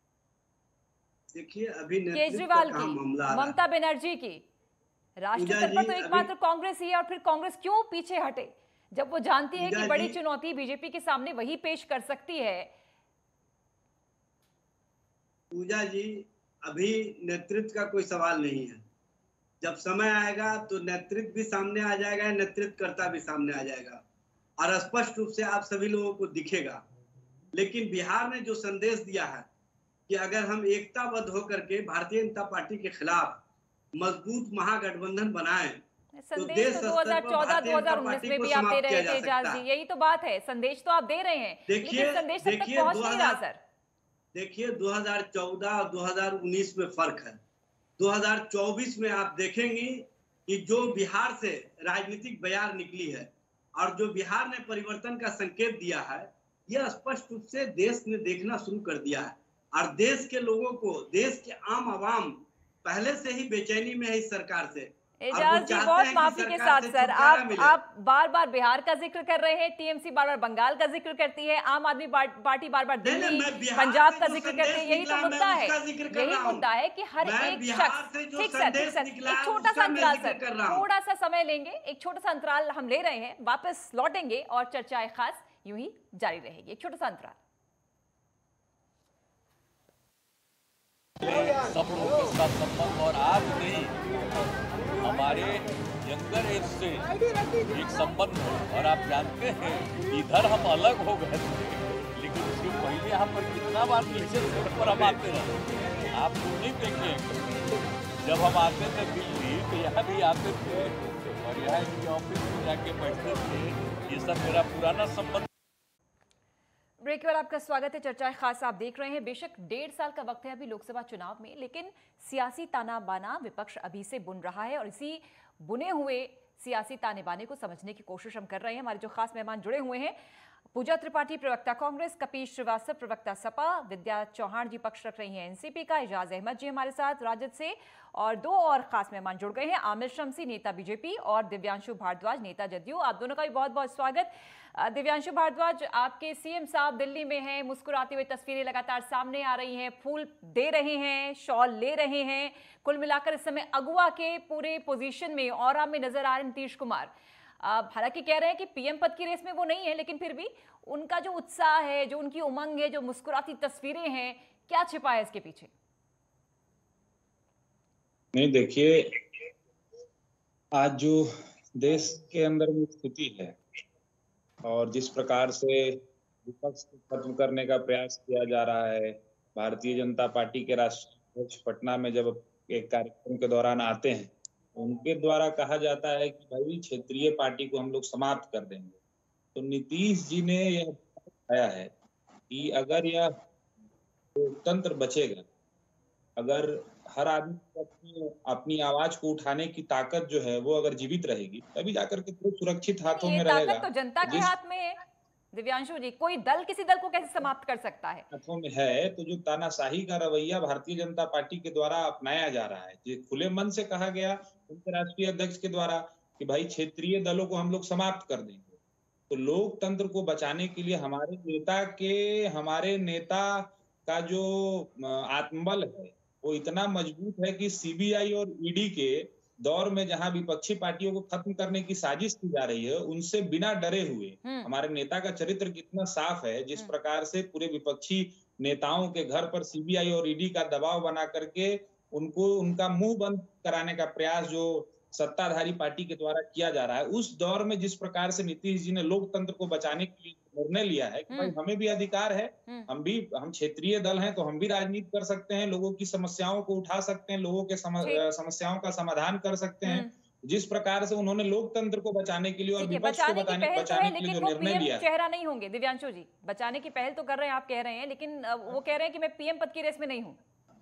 देखिए अभी केजरीवाल की, ममता बनर्जी की? राष्ट्रीय स्तर पर तो एकमात्र कांग्रेस ही है, और फिर कांग्रेस क्यों पीछे हटे जब वो जानती है कि बड़ी चुनौती बीजेपी के सामने वही पेश कर सकती है? पूजा जी, अभी नेतृत्व का कोई सवाल नहीं है। जब समय आएगा तो नेतृत्व भी सामने आ जाएगा, नेतृत्वकर्ता भी सामने आ जाएगा और स्पष्ट रूप से आप सभी लोगों को दिखेगा। लेकिन बिहार ने जो संदेश दिया है कि अगर हम एकताबद्ध होकर के भारतीय जनता पार्टी के खिलाफ मजबूत महागठबंधन बनाएं, संदेश तो दो हज़ार चौदह दो हज़ार उन्नीस में भी आप दे रहे थे एजाज जी, यही तो बात है, संदेश तो आप दे रहे हैं, लेकिन संदेश तक तक पहुंच नहीं रहा सर। देखिए दो हज़ार चौदह और दो हज़ार उन्नीस में फर्क है। दो हज़ार चौबीस में आप देखेंगे कि जो बिहार से राजनीतिक बयार निकली है और जो बिहार ने परिवर्तन का संकेत दिया है, यह स्पष्ट रूप से देश ने देखना शुरू कर दिया है और देश के लोगों को, देश के आम आवाम पहले से ही बेचैनी में है इस सरकार से एजाज जी, बहुत माफी के साथ सर, आप आप बार बार बिहार का जिक्र कर रहे हैं, टीएमसी बार बार बंगाल का जिक्र करती है, आम आदमी पार्टी बार बार दिल्ली पंजाब का जिक्र करती है। यही तो मुद्दा है, यही मुद्दा है कि हर एक शख्स, ठीक सर, ठीक सर, एक छोटा सा अंतराल सर, थोड़ा सा समय लेंगे, एक छोटा सा अंतराल हम ले रहे हैं, वापस लौटेंगे और चर्चाएं खास यूं ही जारी रहेगी। एक छोटा सा अंतराल। सब लोगों के साथ संबंध, और आज नहीं हमारे यंगर एज से एक संबंध है। और आप जानते हैं इधर हम अलग हो गए थे, लेकिन उसके पहले यहाँ पर कितना बार रिलेशनशिप पर हम आते रहे। आप नहीं देखे, जब हम आते थे दिल्ली तो यहाँ भी आते थे और यहाँ इनके ऑफिस में जाके बैठते थे। ये सब मेरा पुराना संबंध। ब्रेक के बाद आपका स्वागत है, चर्चाएं खास आप देख रहे हैं। बेशक डेढ़ साल का वक्त है अभी लोकसभा चुनाव में, लेकिन सियासी ताना बाना विपक्ष अभी से बुन रहा है और इसी बुने हुए सियासी ताने बाने को समझने की कोशिश हम कर रहे हैं। हमारे जो खास मेहमान जुड़े हुए हैं, पूजा त्रिपाठी प्रवक्ता कांग्रेस, कपीश श्रीवास्तव प्रवक्ता सपा, विद्या चौहान जी पक्ष रख रही हैं एनसीपी का, एजाज अहमद जी हमारे साथ राजद से, और दो और खास मेहमान जुड़ गए हैं, आमिर शम्सी नेता बीजेपी और दिव्यांशु भारद्वाज नेता जदयू। आप दोनों का भी बहुत बहुत स्वागत। दिव्यांशु भारद्वाज, आपके सीएम साहब दिल्ली में हैं, मुस्कुराती हुई तस्वीरें लगातार सामने आ रही हैं, फूल दे रहे हैं, शॉल ले रहे हैं, कुल मिलाकर इस समय अगुवा के पूरे पोजीशन में और में नजर आ रहे नीतीश कुमार। हालांकि कह रहे हैं कि पीएम पद की रेस में वो नहीं है, लेकिन फिर भी उनका जो उत्साह है, जो उनकी उमंग है, जो मुस्कुराती तस्वीरें हैं, क्या छिपा है इसके पीछे? नहीं, देखिए, आज जो देश के अंदर में स्थिति है और जिस प्रकार से विपक्ष को खत्म करने का प्रयास किया जा रहा है, भारतीय जनता पार्टी के राष्ट्रीय अध्यक्ष पटना में जब एक कार्यक्रम के दौरान आते हैं, उनके द्वारा कहा जाता है कि भाई क्षेत्रीय पार्टी को हम लोग समाप्त कर देंगे। तो नीतीश जी ने यह बताया है कि अगर यह लोकतंत्र बचेगा, अगर हर आदमी अपनी अपनी आवाज को उठाने की ताकत जो है वो अगर जीवित रहेगी, तभी जाकर के तो सुरक्षित हाथों में रहेगा। ताकत तो जनता के हाथ में है दिव्यांशु जी, कोई दल किसी दल को कैसे समाप्त कर सकता है? हाथों में है। तो जो तानाशाही का रवैया भारतीय जनता पार्टी के द्वारा अपनाया जा रहा है, जो खुले मन से कहा गया उनके राष्ट्रीय अध्यक्ष के द्वारा कि भाई क्षेत्रीय दलों को हम लोग समाप्त कर देंगे, तो लोकतंत्र को बचाने के लिए हमारे नेता के हमारे नेता का जो आत्मबल है वो इतना मजबूत है कि सीबीआई और ईडी के दौर में जहां विपक्षी पार्टियों को खत्म करने की साजिश की जा रही है, उनसे बिना डरे हुए हमारे नेता का चरित्र कितना साफ है। जिस प्रकार से पूरे विपक्षी नेताओं के घर पर सीबीआई और ईडी का दबाव बना करके उनको उनका मुंह बंद कराने का प्रयास जो सत्ताधारी पार्टी के द्वारा किया जा रहा है, उस दौर में जिस प्रकार से नीतीश जी ने लोकतंत्र को बचाने के लिए निर्णय लिया है कि भाई हमें भी अधिकार है, हम भी हम क्षेत्रीय दल हैं तो हम भी राजनीति कर सकते हैं, लोगों की समस्याओं को उठा सकते हैं, लोगों के समस्याओं का समाधान कर सकते हैं। जिस प्रकार से उन्होंने लोकतंत्र को बचाने के लिए और विपक्ष को बचाने बचाने के लिए जो निर्णय लिया, चेहरा नहीं होंगे दिव्यांशु जी, बचाने की पहल तो कर रहे हैं आप कह रहे हैं, लेकिन वो कह रहे हैं कि मैं पीएम पद की रेस में नहीं हूं।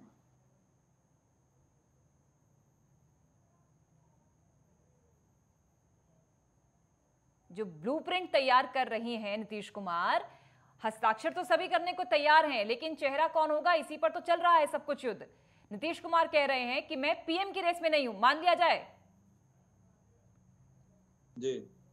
जो ब्लूप्रिंट तैयार कर रही हैं नीतीश कुमार, हस्ताक्षर तो सभी करने को तैयार हैं, लेकिन चेहरा कौन होगा इसी पर तो चल रहा है सब कुछ युद्ध। नीतीश कुमार कह रहे हैं कि मैं पीएम की रेस में नहीं हूं, मान लिया जाए। जी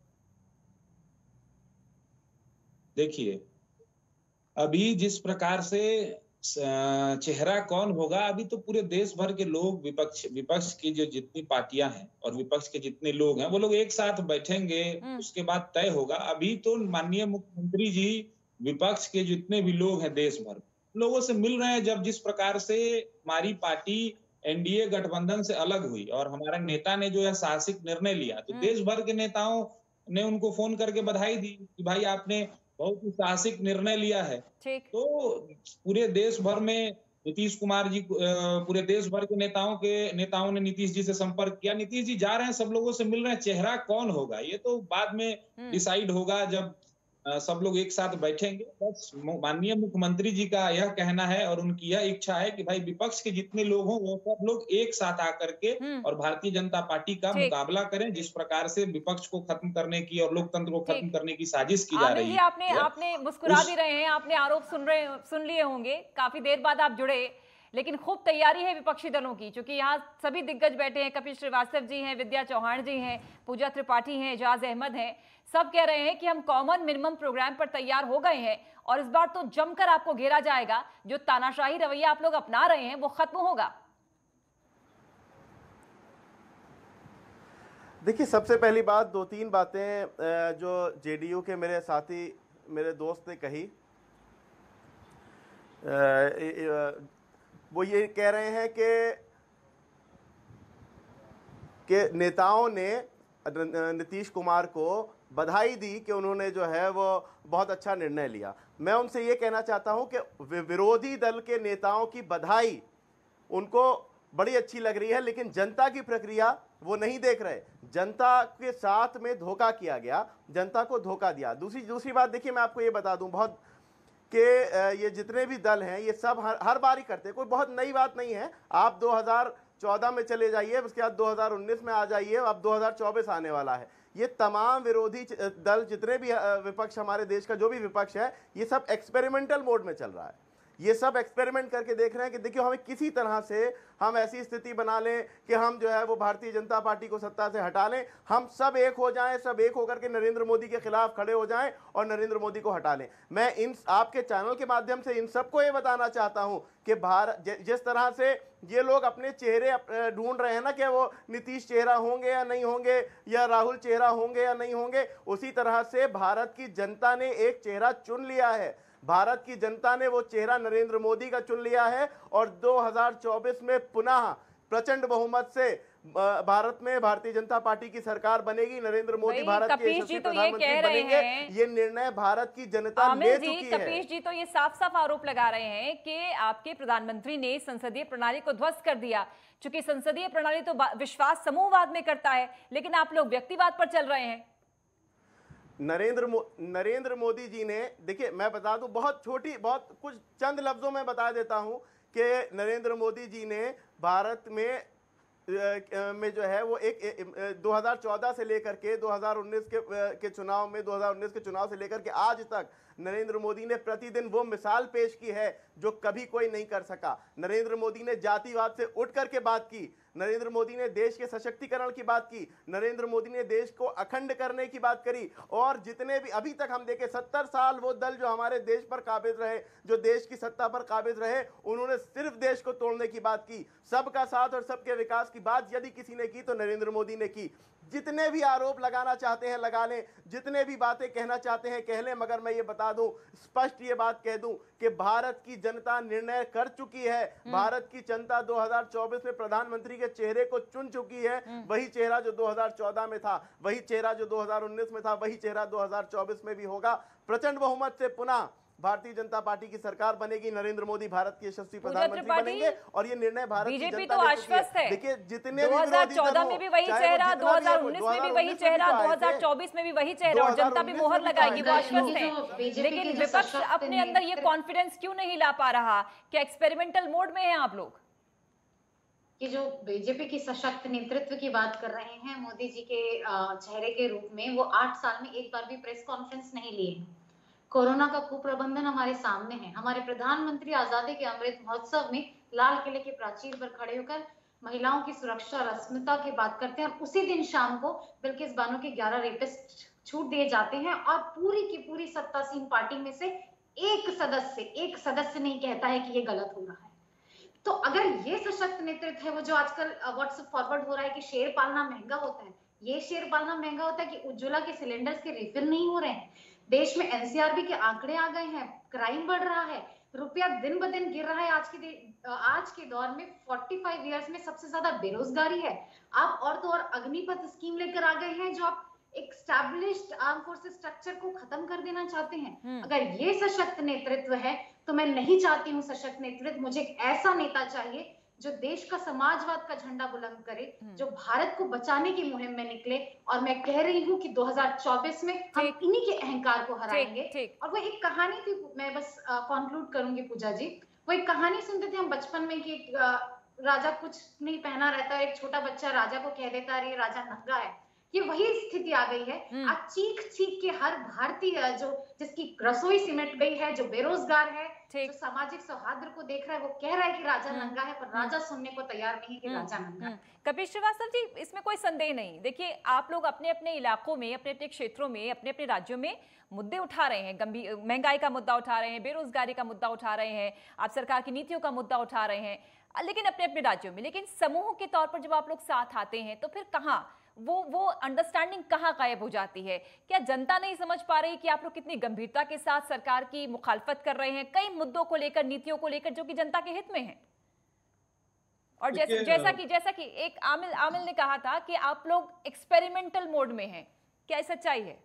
देखिए, अभी जिस प्रकार से चेहरा कौन होगा, अभी तो पूरे देश भर के लोग, विपक्ष विपक्ष की जो जितनी पार्टियां हैं और विपक्ष के जितने लोग हैं वो लोग एक साथ बैठेंगे, उसके बाद तय होगा। अभी तो माननीय मुख्यमंत्री जी विपक्ष के जितने भी लोग हैं देश भर लोगों से मिल रहे हैं। जब जिस प्रकार से हमारी पार्टी एनडीए गठबंधन से अलग हुई और हमारे नेता ने जो है साहसिक निर्णय लिया, तो देश भर के नेताओं ने उनको फोन करके बधाई दी कि भाई आपने बहुत ही साहसिक निर्णय लिया है। तो पूरे देश भर में नीतीश कुमार जी, पूरे देश भर के नेताओं के नेताओं ने नीतीश जी से संपर्क किया। नीतीश जी जा रहे हैं, सब लोगों से मिल रहे हैं। चेहरा कौन होगा ये तो बाद में डिसाइड होगा जब सब लोग एक साथ बैठेंगे। बस माननीय मुख्यमंत्री जी का यह कहना है और उनकी यह इच्छा है कि भाई विपक्ष के जितने लोग हों वो सब लोग एक साथ आकर के और भारतीय जनता पार्टी का मुकाबला करें, जिस प्रकार से विपक्ष को खत्म करने की और लोकतंत्र को खत्म करने की साजिश की जा रही है। आपने आपने मुस्कुरा भी रहे हैं, आपने आरोप सुन रहे सुन लिए होंगे, काफी देर बाद आप जुड़े, लेकिन खूब तैयारी है विपक्षी दलों की, क्योंकि यहाँ सभी दिग्गज बैठे हैं। कपिल श्रीवास्तव जी हैं, विद्या चौहान जी हैं, पूजा त्रिपाठी हैं, एजाज अहमद हैं। सब कह रहे हैं कि हम कॉमन मिनिमम प्रोग्राम पर तैयार हो गए हैं और इस बार तो जमकर आपको घेरा जाएगा। जो तानाशाही रवैया आप लोग अपना रहे हैं वो खत्म होगा। देखिए, सबसे पहली बात, दो तीन बातें जो जेडीयू के मेरे साथी, मेरे दोस्त ने कही, वो ये कह रहे हैं कि कि नेताओं ने नीतीश कुमार को बधाई दी कि उन्होंने जो है वो बहुत अच्छा निर्णय लिया। मैं उनसे ये कहना चाहता हूं कि विरोधी दल के नेताओं की बधाई उनको बड़ी अच्छी लग रही है, लेकिन जनता की प्रक्रिया वो नहीं देख रहे। जनता के साथ में धोखा किया गया, जनता को धोखा दिया। दूसरी दूसरी बात देखिए, मैं आपको ये बता दूं बहुत कि ये जितने भी दल हैं ये सब हर हर बार ही करते हैं, कोई बहुत नई बात नहीं है। आप दो हज़ार चौदह में चले जाइए, उसके बाद दो हज़ार उन्नीस में आ जाइए, अब दो हज़ार चौबीस आने वाला है। ये तमाम विरोधी दल, जितने भी विपक्ष, हमारे देश का जो भी विपक्ष है, ये सब एक्सपेरिमेंटल मोड में चल रहा है। ये सब एक्सपेरिमेंट करके देख रहे हैं कि देखिए हमें किसी तरह से हम ऐसी स्थिति बना लें कि हम जो है वो भारतीय जनता पार्टी को सत्ता से हटा लें, हम सब एक हो जाएं, सब एक होकर के नरेंद्र मोदी के खिलाफ खड़े हो जाएं और नरेंद्र मोदी को हटा लें। मैं इन आपके चैनल के माध्यम से इन सबको ये बताना चाहता हूं कि भारत, जिस तरह से ये लोग अपने चेहरे ढूंढ रहे हैं ना कि वो नीतीश चेहरा होंगे या नहीं होंगे, या राहुल चेहरा होंगे या नहीं होंगे, उसी तरह से भारत की जनता ने एक चेहरा चुन लिया है। भारत की जनता ने वो चेहरा नरेंद्र मोदी का चुन लिया है और दो हज़ार चौबीस में पुनः प्रचंड बहुमत से भारत में भारतीय जनता पार्टी की सरकार बनेगी। नरेंद्र मोदी भारत के यशस्वी प्रधानमंत्री बनेंगे। ये निर्णय भारत की जनता ले चुकी है। कपिश जी तो ये साफ साफ आरोप लगा रहे हैं कि आपके प्रधानमंत्री ने संसदीय प्रणाली को ध्वस्त कर दिया, क्योंकि संसदीय प्रणाली तो विश्वास समूहवाद में करता है, लेकिन आप लोग व्यक्तिवाद पर चल रहे हैं। नरेंद्र मो, नरेंद्र मोदी जी ने, देखिए मैं बता दूं, बहुत छोटी, बहुत कुछ चंद लफ्जों में बता देता हूं कि नरेंद्र मोदी जी ने भारत में में जो है वो एक दो हज़ार चौदह से लेकर के दो हज़ार उन्नीस के के चुनाव में दो हज़ार उन्नीस के चुनाव से लेकर के आज तक नरेंद्र मोदी ने प्रतिदिन वो मिसाल पेश की है जो कभी कोई नहीं कर सका। नरेंद्र मोदी ने जातिवाद से उठ करके बात की, नरेंद्र मोदी ने देश के सशक्तिकरण की बात की, नरेंद्र मोदी ने देश को अखंड करने की बात करी। और जितने भी अभी तक हम देखें, सत्तर साल वो दल जो हमारे देश पर काबिज रहे, जो देश की सत्ता पर काबिज रहे, उन्होंने सिर्फ देश को तोड़ने की बात की। सबका साथ और सबके विकास की बात यदि किसी ने की तो नरेंद्र मोदी ने की। जितने भी आरोप लगाना चाहते हैं लगा लें, जितने भी बातें कहना चाहते हैं कह लें, मगर मैं ये बता दूं, स्पष्ट ये बात कह दूं कि भारत की जनता निर्णय कर चुकी है। भारत की जनता दो हज़ार चौबीस में प्रधानमंत्री के चेहरे को चुन चुकी है। वही चेहरा जो दो हज़ार चौदह में था, वही चेहरा जो दो हज़ार उन्नीस में था, वही चेहरा दो हज़ार चौबीस में भी होगा। प्रचंड बहुमत से पुनः भारतीय जनता पार्टी की सरकार बनेगी, नरेंद्र मोदी भारत के यशस्वी प्रधानमंत्री बनेंगे और ये निर्णय भारत की जनता तो आश्वस्त है। देखिए, जितने दो हज़ार चौदह में भी वही चेहरा, दो हज़ार उन्नीस में भी वही चेहरा, दो हज़ार चौबीस में भी वही चेहरा, और जनता भी मोहर लगाएगी, वो आश्वस्त है। लेकिन विपक्ष अपने अंदर ये कॉन्फिडेंस क्यों नहीं ला पा रहा? क्या एक्सपेरिमेंटल मोड में है आप लोग? ये जो बीजेपी की सशक्त नेतृत्व की बात कर रहे हैं मोदी जी के चेहरे के रूप में, वो आठ साल में एक बार भी प्रेस कॉन्फ्रेंस नहीं लिए। कोरोना का कुप्रबंधन हमारे सामने है। हमारे प्रधानमंत्री आजादी के अमृत महोत्सव में लाल किले के प्राचीर पर खड़े होकर महिलाओं की सुरक्षा और अस्मिता की बात करते हैं, और उसी दिन शाम को बिल्किस बानो के ग्यारह रेपिस्ट छूट दिए जाते हैं, और पूरी की पूरी सत्तासीन पार्टी में से एक सदस्य एक सदस्य नहीं कहता है कि ये गलत हो रहा है। तो अगर ये सशक्त नेतृत्व है, वो जो आजकल व्हाट्सएप फॉरवर्ड हो रहा है कि शेर पालना महंगा होता है, ये शेर पालना महंगा होता है कि उज्ज्वला के सिलेंडर्स के रिफिल नहीं हो रहे हैं। देश में एनसीआरबी के आंकड़े आ गए हैं, क्राइम बढ़ रहा है, रुपया दिन ब दिन गिर रहा है। आज के आज के दौर में पैंतालीस इयर्स में सबसे ज्यादा बेरोजगारी है। आप और तो और अग्निपथ स्कीम लेकर आ गए हैं, जो आप एक स्टैब्लिश्ड आर्म फोर्सेस स्ट्रक्चर को खत्म कर देना चाहते हैं। अगर ये सशक्त नेतृत्व है तो मैं नहीं चाहती हूँ सशक्त नेतृत्व। मुझे एक ऐसा नेता चाहिए जो देश का समाजवाद का झंडा बुलंद करे, जो भारत को बचाने की मुहिम में निकले। और मैं कह रही हूँ कि दो हज़ार चौबीस में हम इन्हीं के अहंकार को हराएंगे। और वो एक कहानी थी, मैं बस कंक्लूड करूंगी पूजा जी, वो एक कहानी सुनते थे हम बचपन में कि राजा कुछ नहीं पहना रहता है, एक छोटा बच्चा राजा को कह देता है ये राजा नंगा है। ये वही स्थिति आ गई है। आज चीख चीख के हर भारतीय जो जिसकी रसोई सिमट गई है, जो बेरोजगार है, जो सामाजिक सौहार्द को देख रहा है, वो कह रहा है कि राजा नंगा है, पर राजा सुनने को तैयार नहीं कि राजा नंगा है। कपिल श्रीवास्तव जी, इसमें कोई संदेह नहीं। देखिए, आप लोग अपने अपने इलाकों में, अपने अपने क्षेत्रों में, अपने अपने राज्यों में मुद्दे उठा रहे हैं, गंभीर महंगाई का मुद्दा उठा रहे हैं, बेरोजगारी का मुद्दा उठा रहे हैं, आप सरकार की नीतियों का मुद्दा उठा रहे हैं, लेकिन अपने अपने राज्यों में। लेकिन समूह के तौर पर जब आप लोग साथ आते हैं तो फिर कहाँ वो वो अंडरस्टैंडिंग कहाँ गायब हो जाती है? क्या जनता नहीं समझ पा रही कि आप लोग कितनी गंभीरता के साथ सरकार की मुखालफत कर रहे हैं कई मुद्दों को लेकर, नीतियों को लेकर, जो कि जनता के हित में है? और जैसे जैसा कि जैसा कि एक आमिल आमिल ने कहा था कि आप लोग एक्सपेरिमेंटल मोड में हैं, क्या ये सच्चाई है?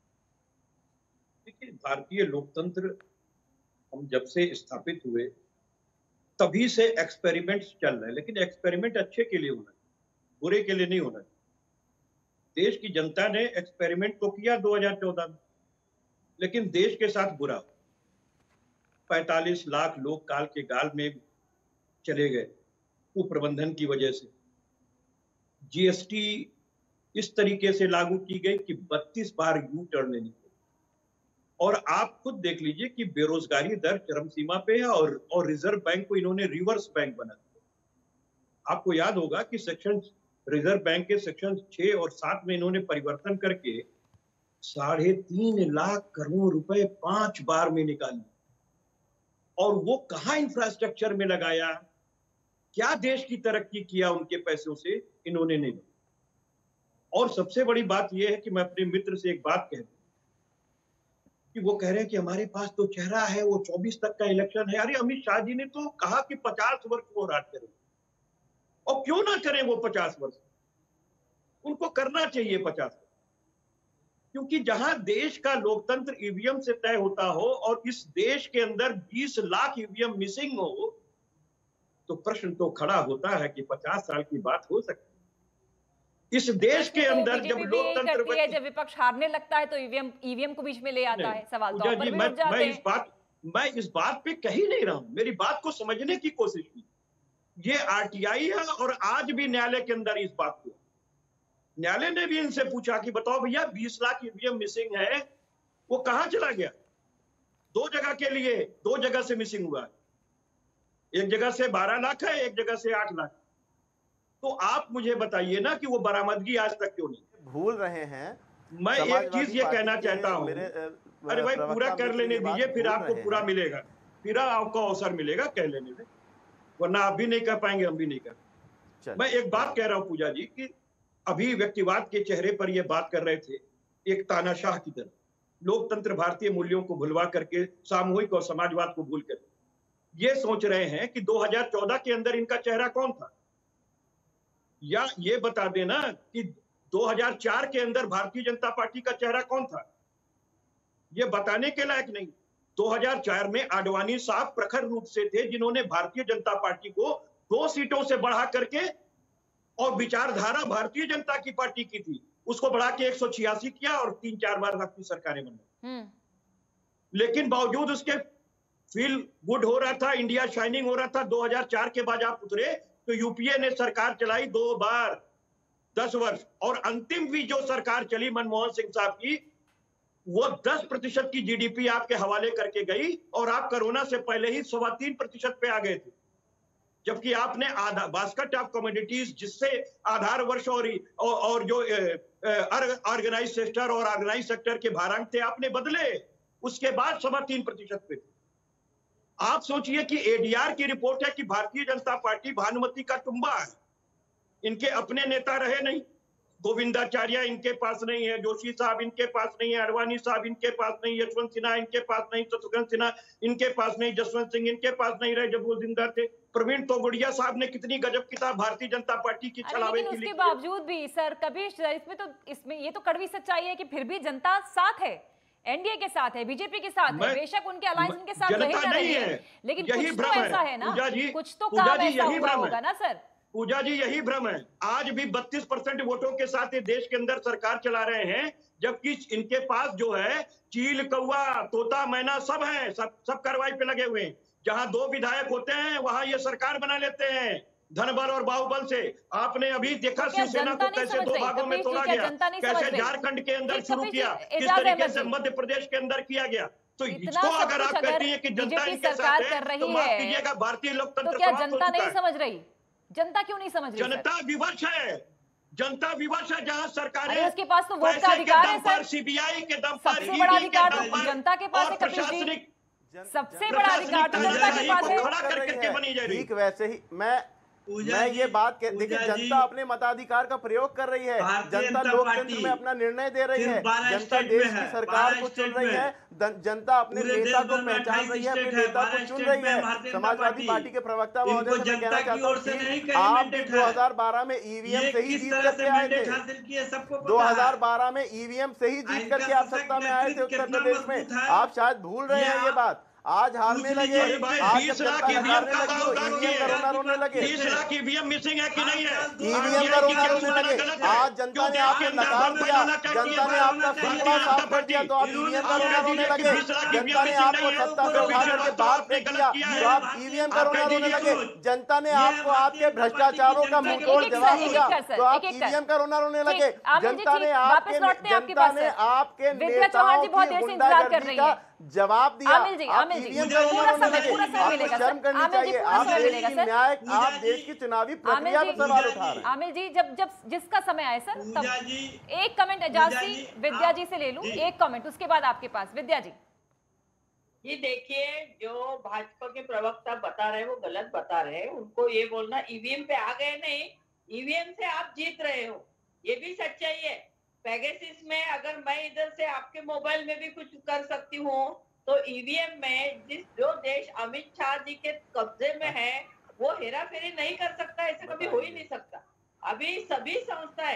देखिए, भारतीय लोकतंत्र हम जब से स्थापित हुए तभी से एक्सपेरिमेंट्स चल रहे हैं, लेकिन एक्सपेरिमेंट अच्छे के लिए होना चाहिए, बुरे के लिए नहीं होना चाहिए। देश की जनता ने एक्सपेरिमेंट तो किया दो हज़ार चौदह में, लेकिन देश के साथ बुरा। पैंतालीस लाख लोग काल के गाल में चले गए कुप्रबंधन की वजह से। जीएसटी इस तरीके से लागू की गई कि बत्तीस बार यू टर्न लेनी पड़ी। और आप खुद देख लीजिए कि बेरोजगारी दर चरम सीमा पे है और और रिजर्व बैंक को इन्होंने रिवर्स बैंक बना दिया। आपको याद होगा कि सेक्शन रिजर्व बैंक के सेक्शन छह और सात में इन्होंने परिवर्तन करके साढ़े तीन लाख करोड़ रुपए पांच बार में निकाली। और वो कहाँ इंफ्रास्ट्रक्चर में लगाया, क्या देश की तरक्की किया उनके पैसों से, इन्होंने नहीं। और सबसे बड़ी बात यह है कि मैं अपने मित्र से एक बात कह दूं कि वो कह रहे हैं कि हमारे पास तो चेहरा है, वो चौबीस तक का इलेक्शन है। अरे अमित शाह जी ने तो कहा कि पचास वर्ष वो राज करें, और क्यों ना करें वो पचास वर्ष, उनको करना चाहिए पचास वर्ष। क्योंकि जहां देश का लोकतंत्र ईवीएम से तय होता हो और इस देश के अंदर बीस लाख ईवीएम मिसिंग हो, तो प्रश्न तो खड़ा होता है कि पचास साल की बात हो सकती है। इस देश के अंदर जब लोकतंत्र है, जब विपक्ष हारने लगता है तो ईवीएम ईवीएम को बीच में ले आता है। सवाल तो जी, मैं, मैं इस बात मैं इस बात पे कह ही नहीं रहा हूं, मेरी बात को समझने की कोशिश की। ये आरटीआई है और आज भी न्यायालय के अंदर इस बात को, न्यायालय ने भी इनसे पूछा कि बताओ भैया बीस लाख ईवीएम मिसिंग है, वो कहां चला गया? दो जगह के लिए, दो जगह से मिसिंग हुआ है, एक जगह से बारह लाख है, एक जगह से आठ लाख। तो आप मुझे बताइए ना कि वो बरामदगी आज तक क्यों नहीं? भूल रहे हैं। मैं एक चीज ये कहना चाहता हूँ, अरे भाई पूरा कर लेने दीजिए, फिर आपको पूरा मिलेगा, फिर आपको अवसर मिलेगा कह लेने में, वरना आप भी नहीं कर पाएंगे, हम भी नहीं कर। मैं एक बात कह रहा हूँ पूजा जी कि अभी व्यक्तिवाद के चेहरे पर ये बात कर रहे थे, एक तानाशाह की तरह, लोकतंत्र भारतीय मूल्यों को भुलवा करके, सामूहिक और समाजवाद को भूल कर ये सोच रहे हैं कि दो हज़ार चौदह के अंदर इनका चेहरा कौन था, या ये बता देना कि दो हज़ार चार के अंदर भारतीय जनता पार्टी का चेहरा कौन था, ये बताने के लायक नहीं। दो हज़ार चार में आडवाणी साहब प्रखर रूप से थे जिन्होंने भारतीय जनता पार्टी को दो सीटों से बढ़ा करके, और विचारधारा भारतीय जनता की पार्टी की थी, उसको बढ़ा के एक सौ छियासी किया और तीन चार बार अपनी सरकारें बनाई। लेकिन बावजूद उसके फील गुड हो रहा था, इंडिया शाइनिंग हो रहा था। दो हज़ार चार के बाद आप उतरे तो यूपीए ने सरकार चलाई दो बार, दस वर्ष, और अंतिम भी जो सरकार चली मनमोहन सिंह साहब की, वो दस प्रतिशत की जीडीपी आपके हवाले करके गई, और आप कोरोना से पहले ही सवा तीन प्रतिशत पे आ गए थे। जबकि आपने आधा बास्केट ऑफ कमोडिटीज, जिससे आधार वर्ष और, और जो ऑर्गेनाइज सेक्टर और ऑर्गेनाइज सेक्टर के भारांक थे आपने बदले, उसके बाद सवा तीन प्रतिशत पे। आप सोचिए कि एडीआर की रिपोर्ट है कि भारतीय जनता पार्टी भानुमति का टुंबा है, इनके अपने नेता रहे नहीं, गोविंदाचार्य इनके पास नहीं है, जोशी साहब इनके पास नहीं है, आडवाणी साहब इनके पास नहीं, यशवंत सिन्हा इनके पास नहीं, शत्रुघ्न सिन्हा इनके पास नहीं, जसवंत सिंह इनके पास नहीं रहे जब वो जिंदा थे। प्रवीण तोगड़िया साहब ने कितनी गजब किताब भारतीय जनता पार्टी की छलावे की लिखी। उसके बावजूद भी सर कभी इसमें तो इसमें ये तो कड़वी सच्चाई है कि फिर भी जनता साथ है, एनडीए के साथ है, बीजेपी के साथ है, बेशक उनके अलायंस उनके साथ रहे ना रहे, लेकिन कुछ तो ऐसा है ना, कुछ तो काम ऐसा हुआ होगा ना सर। पूजा जी यही भ्रम है, आज भी बत्तीस परसेंट वोटों के साथ ये देश के अंदर सरकार चला रहे हैं, जबकि इनके पास जो है चील, कौवा, तोता, मैना सब है, सब सब कार्रवाई पे लगे हुए हैं। जहां दो विधायक होते हैं वहां ये सरकार बना लेते हैं, धनबल और बाहुबल से। आपने अभी देखा शिवसेना को कैसे दो भागों में तोड़ा गया, कैसे झारखंड के अंदर शुरू किया, किस तरीके से मध्य प्रदेश के अंदर किया गया। तो इसको अगर आप कहती है कि जनता इनके साथ है तो माफ कीजिएगा, भारतीय लोकतंत्र क्या जनता नहीं समझ रही? जनता क्यों नहीं समझ रही? जनता विवश है, जनता विवश है। जहां सरकारें उसके पास तो वोट का अधिकार है सर, सीबीआई के दम पर, सबसे बड़ा अधिकार तो जनता के पास है। प्रशासनिक सबसे बड़ा अधिकार तो जनता के पास है। खड़ा कर करके बनी जा रही। ठीक वैसे ही मैं मैं ये बात कह, देखिए जनता अपने मताधिकार का प्रयोग कर रही है, जनता लोकतंत्र में अपना निर्णय दे रही है, जनता देश की सरकार को चुन रही है, जनता अपने नेता को पहचान रही है, अपने नेता को चुन रही है। समाजवादी पार्टी के प्रवक्ता महोदय से मैं कहना चाहता हूँ कि आप दो हजार बारह में ईवीएम से ही जीत करके आए थे, दो हजार बारह में ईवीएम से ही जीत करके आप सत्ता में आए थे उत्तर प्रदेश में। आप शायद भूल रहे हैं ये बात। आज हारने लगे, आज बीस लाख ईवीएम का करोना रोने लगे, बीस लाख ईवीएम मिसिंग है कि नहीं है? ईवीएम का रोना रोने लगे। आज जनता ने आपको नकार दिया, जनता ने आपका फतवा साफ कर दिया तो आप ईवीएम का रोना रोने लगे। जनता ने आपको सत्ता से उठा करके बाहर फेंक दिया तो आप ईवीएम का रोना रोने लगे। जनता ने आपको आपके भ्रष्टाचारों का मुंहतोड़ जवाब दिया तो आप ईवीएम का रोना रोने लगे। जनता ने आपके जनता ने आपके नेताओं की गुंडागर्दी का जवाब दिया। आमिल जी, आमिल जी, पूरा समय पूरा समय मिलेगा सर। आमिल जी पूरा समय मिलेगा सर। न्याय, आप देश की चुनावी प्रक्रिया पर सवाल उठा रहे हैं। आमिल जी, जब जब जिसका समय आए सर तब एक कमेंट एजाज जी, विद्या जी से ले लूं एक कमेंट, उसके बाद आपके पास विद्या जी। ये देखिए, जो भाजपा के प्रवक्ता बता रहे हैं वो गलत बता रहे हैं। उनको ये बोलना ईवीएम पे आ गए नहीं, ईवीएम से आप जीत रहे हो, ये भी सच्चाई है। पेगासस में अगर मैं इधर से आपके मोबाइल में भी कुछ कर सकती हूँ तो ईवीएम में जिस जो देश अमित शाह जी के कब्जे में है वो हेरा फेरी नहीं कर सकता, ऐसे कभी हो ही नहीं सकता। अभी सभी संस्थाएं,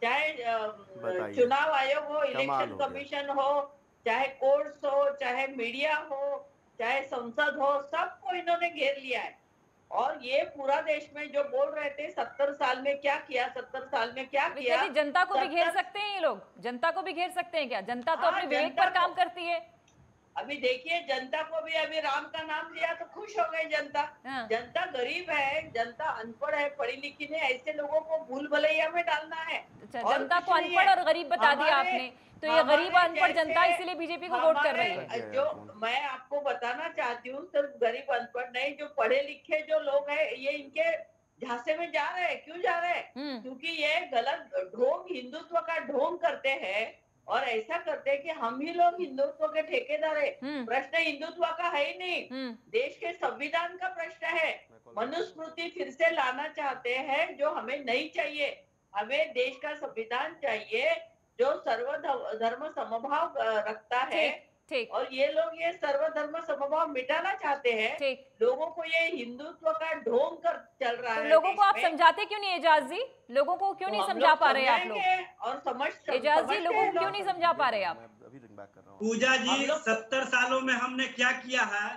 चाहे चुनाव आयोग हो, इलेक्शन कमीशन हो, चाहे कोर्ट्स हो, चाहे मीडिया हो, चाहे संसद हो, सबको इन्होंने घेर लिया है। और ये पूरा देश में जो बोल रहे थे सत्तर साल में क्या किया, सत्तर साल में क्या किया, जनता को भी घेर सकते हैं ये लोग, जनता को भी घेर सकते हैं क्या? जनता तो अपने विवेक पर काम करती है। अभी देखिए, जनता को भी अभी राम का नाम लिया तो खुश हो गई जनता। जनता गरीब है, जनता अनपढ़ है, पढ़ी लिखी नहीं, ऐसे लोगों को भूल भलैया में डालना है। जनता को अनपढ़ और गरीब बता दिया आपने, तो ये गरीब अनपढ़ जनता इसलिए बीजेपी को वोट कर रही है। जो मैं आपको बताना चाहती हूँ, सिर्फ गरीब अनपढ़ नहीं, जो पढ़े लिखे जो लोग हैं ये इनके झांसे में जा रहे हैं। क्यों जा रहे हैं? क्योंकि ये गलत ढोंग, हिंदुत्व का ढोंग करते हैं और ऐसा करते हैं कि हम ही लोग हिंदुत्व के ठेकेदार है। प्रश्न हिंदुत्व का है ही नहीं, देश के संविधान का प्रश्न है। मनुस्मृति फिर से लाना चाहते हैं जो हमें नहीं चाहिए। हमें देश का संविधान चाहिए जो सर्वधर्म समभाव रखता है। ठीक। और ये लोग ये सर्वधर्म समभाव मिटाना चाहते हैं। लोगों को ये हिंदुत्व का ढोंग कर चल रहा तो है। लोगों को आप समझाते क्यों नहीं एजाज जी? लोगों को क्यों नहीं समझा पा रहे आप लोग? और समझ एजाज जी, लोगों को क्यों नहीं समझा पा रहे आप? पूजा जी, सत्तर सालों में हमने क्या किया है,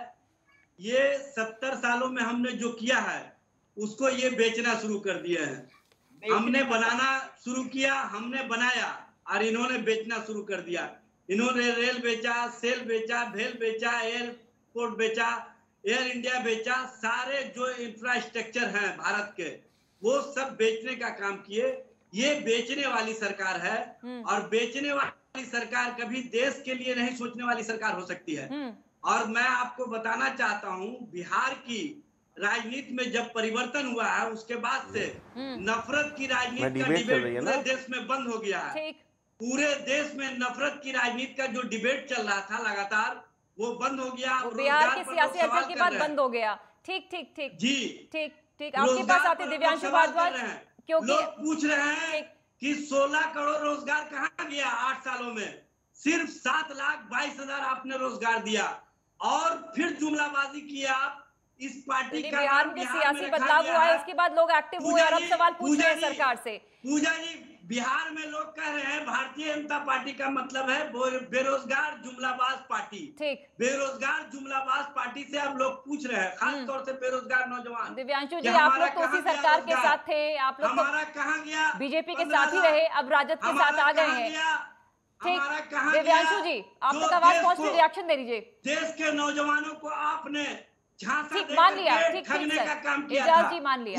ये सत्तर सालों में हमने जो किया है उसको ये बेचना शुरू कर दिया है। हमने बनाना शुरू किया, हमने बनाया और इन्होंने बेचना शुरू कर दिया। इन्होंने रेल बेचा, सेल बेचा, भेल बेचा, एयरपोर्ट बेचा, एयर इंडिया बेचा, सारे जो इंफ्रास्ट्रक्चर हैं भारत के वो सब बेचने का काम किए। ये बेचने वाली सरकार है और बेचने वाली सरकार कभी देश के लिए नहीं सोचने वाली सरकार हो सकती है। और मैं आपको बताना चाहता हूँ, बिहार की राजनीति में जब परिवर्तन हुआ है उसके बाद से नफरत की राजनीति का डिबेट पूरे देश में बंद हो गया है। पूरे देश में नफरत की राजनीति का जो डिबेट चल रहा था लगातार वो बंद हो गया। बिहार के सियासी हलचल के बाद बंद हो गया। ठीक ठीक ठीक जी, ठीक ठीक। आपके पास आते दिव्यांशु भारद्वाज, क्योंकि लोग पूछ रहे हैं कि सोलह करोड़ रोजगार कहाँ गया आठ सालों में? सिर्फ सात लाख बाईस हजार आपने रोजगार दिया और फिर जुमलाबाजी किया आप। इस पार्टी का बिहार में सियासी बदलाव हुआ है, उसके बाद लोग एक्टिव हुए और अब सवाल पूछ रहे हैं सरकार से। पूजा जी, बिहार में लोग कह रहे हैं भारतीय जनता पार्टी का मतलब है बेरोजगार जुमलाबाज पार्टी। ठीक, बेरोजगार जुमलाबाज पार्टी से अब लोग पूछ रहे हैं, खास तौर से बेरोजगार नौजवान। दिव्यांशु जी, आप लोग तो उसी सरकार के साथ थे, आप लोग हमारा कहाँ गया? बीजेपी के साथ ही रहे, अब राजद के साथ आ गए हैं। ठीक, दिव्यांशु जी, आप तक आवाज पहुंच रही, रिएक्शन दे दीजिए। देश के नौजवानों को आपने झांसा ठीक मान लिया, ठीक ठगने का काम किया एजाज था। जी मान लिया। उस,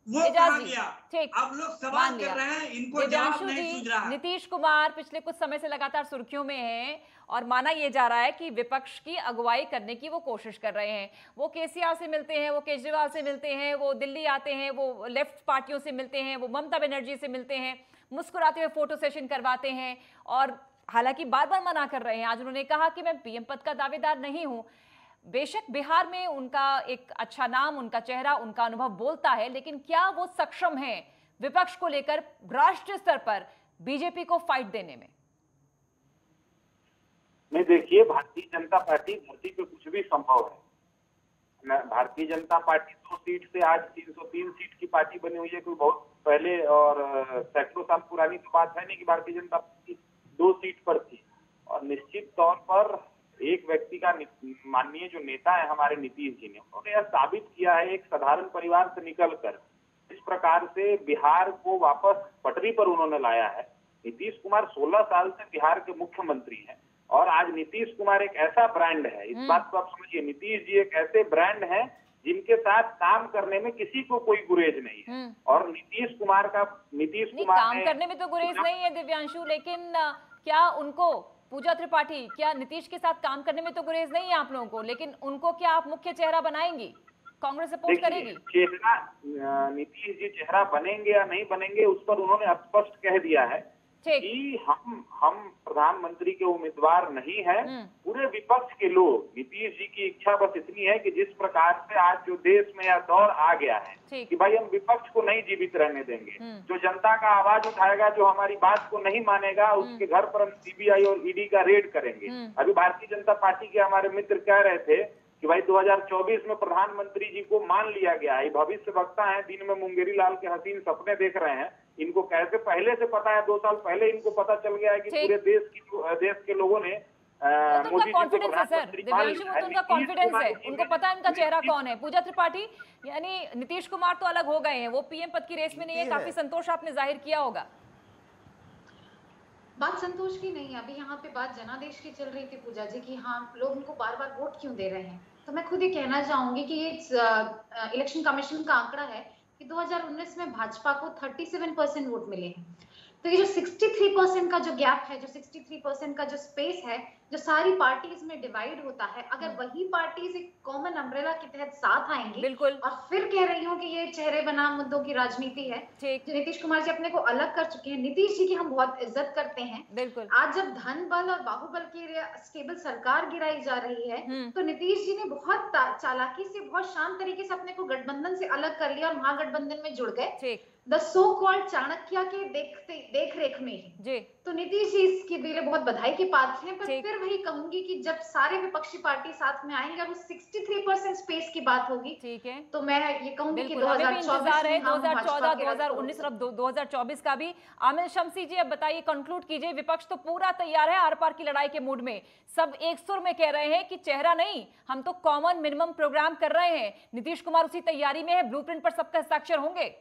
वो कहा गया। अब लोग सवाल कर रहे हैं, इनको जवाब नहीं सूझ रहा। नीतीश कुमार पिछले कुछ समय से लगातार सुर्खियों में हैं और माना यह जा रहा है कि विपक्ष की अगुवाई करने की वो कोशिश कर रहे हैं। वो केसीआर से मिलते हैं, वो केजरीवाल से मिलते हैं, वो दिल्ली आते हैं, वो लेफ्ट पार्टियों से मिलते हैं, वो ममता बनर्जी से मिलते हैं, मुस्कुराते हुए फोटो सेशन करवाते हैं और हालांकि बार बार मना कर रहे हैं। आज उन्होंने कहा कि मैं पीएम पद का दावेदार नहीं हूं। बेशक बिहार में उनका एक अच्छा नाम, उनका चेहरा, उनका अनुभव बोलता है, लेकिन क्या वो सक्षम हैं विपक्ष को लेकर राष्ट्रीय स्तर पर बीजेपी को फाइट देने में? नहीं, देखिए, भारतीय जनता पार्टी धरती पे कुछ भी संभव है। भारतीय जनता पार्टी दो सीट से आज तीन सौ तीन सीट की पार्टी बनी हुई है। कोई बहुत पहले और सैकड़ों साल पुरानी तो बात है नहीं कि भारतीय जनता पार्टी दो सीट पर थी। और निश्चित तौर पर एक व्यक्ति का, माननीय जो नेता है हमारे नीतीश जी ने, उन्होंने यह साबित किया है एक साधारण परिवार से निकलकर इस प्रकार से बिहार को वापस पटरी पर उन्होंने लाया है। नीतीश कुमार सोलह साल से बिहार के मुख्यमंत्री हैं और आज नीतीश कुमार एक ऐसा ब्रांड है, इस बात को आप समझिए, नीतीश जी एक ऐसे ब्रांड हैं जिनके साथ काम करने में किसी को कोई गुरेज नहीं है। और नीतीश कुमार का नीतीश कुमार काम करने में तो गुरेज नहीं है दिव्यांशु, लेकिन क्या उनको, पूजा त्रिपाठी, क्या नीतीश के साथ काम करने में तो गुरेज नहीं है आप लोगों को, लेकिन उनको क्या आप मुख्य चेहरा बनाएंगी? कांग्रेस सपोर्ट करेगी? चेहरा, नीतीश जी चेहरा बनेंगे या नहीं बनेंगे उस पर उन्होंने स्पष्ट कह दिया है कि हम हम प्रधानमंत्री के उम्मीदवार नहीं है। पूरे विपक्ष के लोग, नीतीश जी की इच्छा बस इतनी है कि जिस प्रकार से आज जो देश में यह दौर आ गया है कि भाई हम विपक्ष को नहीं जीवित रहने देंगे। जो जनता का आवाज उठाएगा, जो हमारी बात को नहीं मानेगा, उसके घर पर हम सीबीआई और ईडी का रेड करेंगे। अभी भारतीय जनता पार्टी के हमारे मित्र कह रहे थे कि भाई दो हज़ार चौबीस में प्रधानमंत्री जी को मान लिया गया है। भविष्य वक्ता है, दिन में मुंगेरी लाल के हसीन सपने देख रहे हैं। इनको कैसे पहले से पता है? दो साल पहले इनको पता चल गया है कि पूरे देश की देश के लोगों ने मोदी जी को प्रधानमंत्री मान लिया है। उनका कॉन्फिडेंस है, उनको पता है उनका चेहरा कौन है। पूजा त्रिपाठी, यानी नीतीश कुमार तो अलग हो गए हैं, वो पीएम पद की रेस में नहीं है। काफी संतोष आपने जाहिर किया होगा। बात संतोष की नहीं, अभी यहाँ पे बात जनादेश की चल रही थी पूजा जी की, हाँ लोग उनको बार बार वोट क्यों दे रहे हैं। तो मैं खुद ये कहना चाहूंगी कि ये इलेक्शन कमीशन का आंकड़ा है कि दो हज़ार उन्नीस में भाजपा को सैंतीस परसेंट वोट मिले हैं। तो ये जो तिरसठ परसेंट का जो गैप है, जो तिरसठ परसेंट का जो स्पेस है, जो सारी पार्टीज में डिवाइड होता है, अगर वही पार्टीज एक कॉमन अम्ब्रेला के तहत साथ आएंगी, बिल्कुल, और फिर कह रही हूँ कि ये चेहरे बना मुद्दों की राजनीति है, जो नीतीश कुमार जी अपने को अलग कर चुके हैं। नीतीश जी की हम बहुत इज्जत करते हैं, बिल्कुल। आज जब धन बल और बाहुबल की स्टेबल सरकार गिराई जा रही है, तो नीतीश जी ने बहुत चालाकी से, बहुत शांत तरीके से अपने को गठबंधन से अलग कर लिया और महागठबंधन में जुड़ गए, द सो कॉल्ड चाणक्य के देखते देख रेख में ही जी। तो नीतीश जी इसके लिए बहुत बधाई के पात्र हैं, पर फिर वही कहूंगी कि जब सारे विपक्षी पार्टी साथ में आएंगे और उस तिरसठ परसेंट स्पेस की बात होगी, ठीक है, तो मैं ये कहूंगी कि दो हज़ार चौबीस है, दो हज़ार चौदह, दो हज़ार उन्नीस और दो हज़ार चौबीस का भी। आमिर शम्सी जी, अब बताइए, कंक्लूड कीजिए। विपक्ष तो पूरा तैयार है आर पार की लड़ाई के मूड में, सब एक सुर में कह रहे हैं कि चेहरा नहीं, हम तो कॉमन मिनिमम प्रोग्राम कर रहे हैं। नीतीश कुमार उसी तैयारी में है, ब्लूप्रिंट पर सबका हस्ताक्षर होंगे।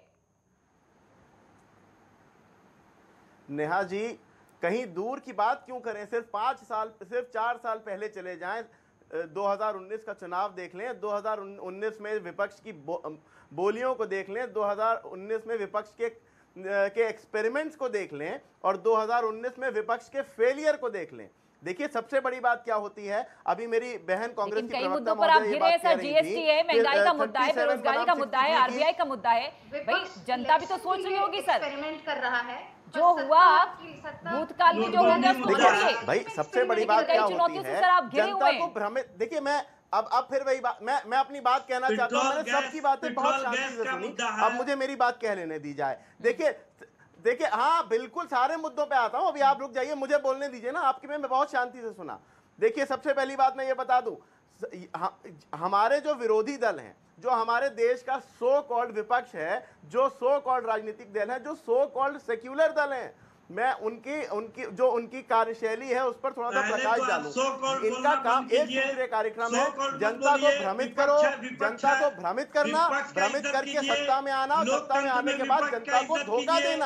नेहा जी, कहीं दूर की बात क्यों करें, सिर्फ पाँच साल सिर्फ चार साल पहले चले जाएं, दो हज़ार उन्नीस का चुनाव देख लें, दो हज़ार उन्नीस में विपक्ष की बो, बोलियों को देख लें, दो हज़ार उन्नीस में विपक्ष के के एक्सपेरिमेंट्स को देख लें और दो हज़ार उन्नीस में विपक्ष के फेलियर को देख लें। देखिए, सबसे बड़ी बात क्या होती है, अभी मेरी बहन कांग्रेस की प्रवक्ता महोदय ये बात कह रही थी, जीएसटी है, महंगाई का मुद्दा है, बेरोजगारी का मुद्दा है, आरबीआई का मुद्दा है। भाई जनता भी तो सोच रही होगी सर, एक्सपेरिमेंट कर रहा है, जो हुआ भूतकाल में जो हो गया उसको छोड़िए। भाई सबसे बड़ी बात क्या होती है, जनता को भ्रमित। देखिए, मैं अब अब फिर वही बात, मैं मैं अपनी बात कहना चाहता हूँ। मैंने सबकी बातें बहुत शांति से सुनी, अब मुझे मेरी बात कह लेने दी जाए। देखिए देखिए हाँ बिल्कुल, सारे मुद्दों पे आता हूँ, अभी आप रुक जाइए, मुझे बोलने दीजिए ना, आपकी मैं बहुत शांति से सुना। देखिए, सबसे पहली बात मैं ये बता दूं, हमारे जो विरोधी दल हैं, जो हमारे देश का सो कॉल्ड विपक्ष है, जो सो कॉल्ड राजनीतिक दल है, जो सो कॉल्ड सेक्युलर दल हैं, मैं उनकी उनकी जो उनकी कार्यशैली है उस पर थोड़ा सा प्रकाश डालूं। इनका काम एक दूसरे कार्यक्रम है, जनता को भ्रमित करो, जनता को भ्रमित करना, भ्रमित करके सत्ता में आना, सत्ता में आने के बाद जनता को धोखा देना,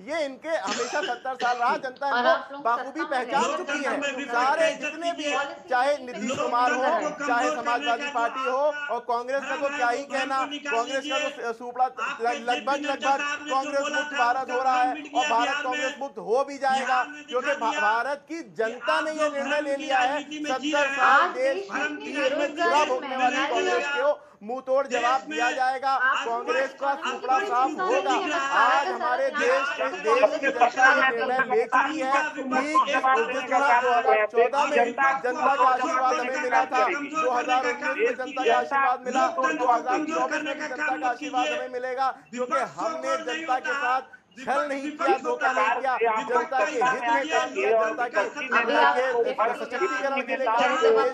ये इनके हमेशा सत्तर साल रहा, जनता इनको बाखूबी पहचान चुकी है। सारे जितने भी, चाहे नीतीश कुमार हो, चाहे समाजवादी पार्टी हो और कांग्रेस का तो क्या ही कहना, कांग्रेस का तो सुपड़ा लगभग लगभग कांग्रेस मुक्त भारत हो रहा है और भारत कांग्रेस मुक्त हो भी जाएगा, क्योंकि भारत की जनता ने ये निर्णय ले लिया है। सत्तर साल देश में चुनाव भोगने वाली कांग्रेस को मुंह तोड़ जवाब दिया जाएगा, कांग्रेस का सुपड़ा साफ होगा। आज हमारे देश के देश की जनता ये निर्णय ले चुकी है कि जिस तरह दो हजार चौदह में जनता का आशीर्वाद हमें मिला था, दो हजार उन्नीस में जनता का आशीर्वाद मिला, दो हजार चौबीस में भी जनता का आशीर्वाद हमें मिलेगा, क्योंकि हमने जनता के साथ छल नहीं किया, धोखा नहीं किया, जनता के हित में काम किया, जनता के सशक्तिकरण के लिए काम किया,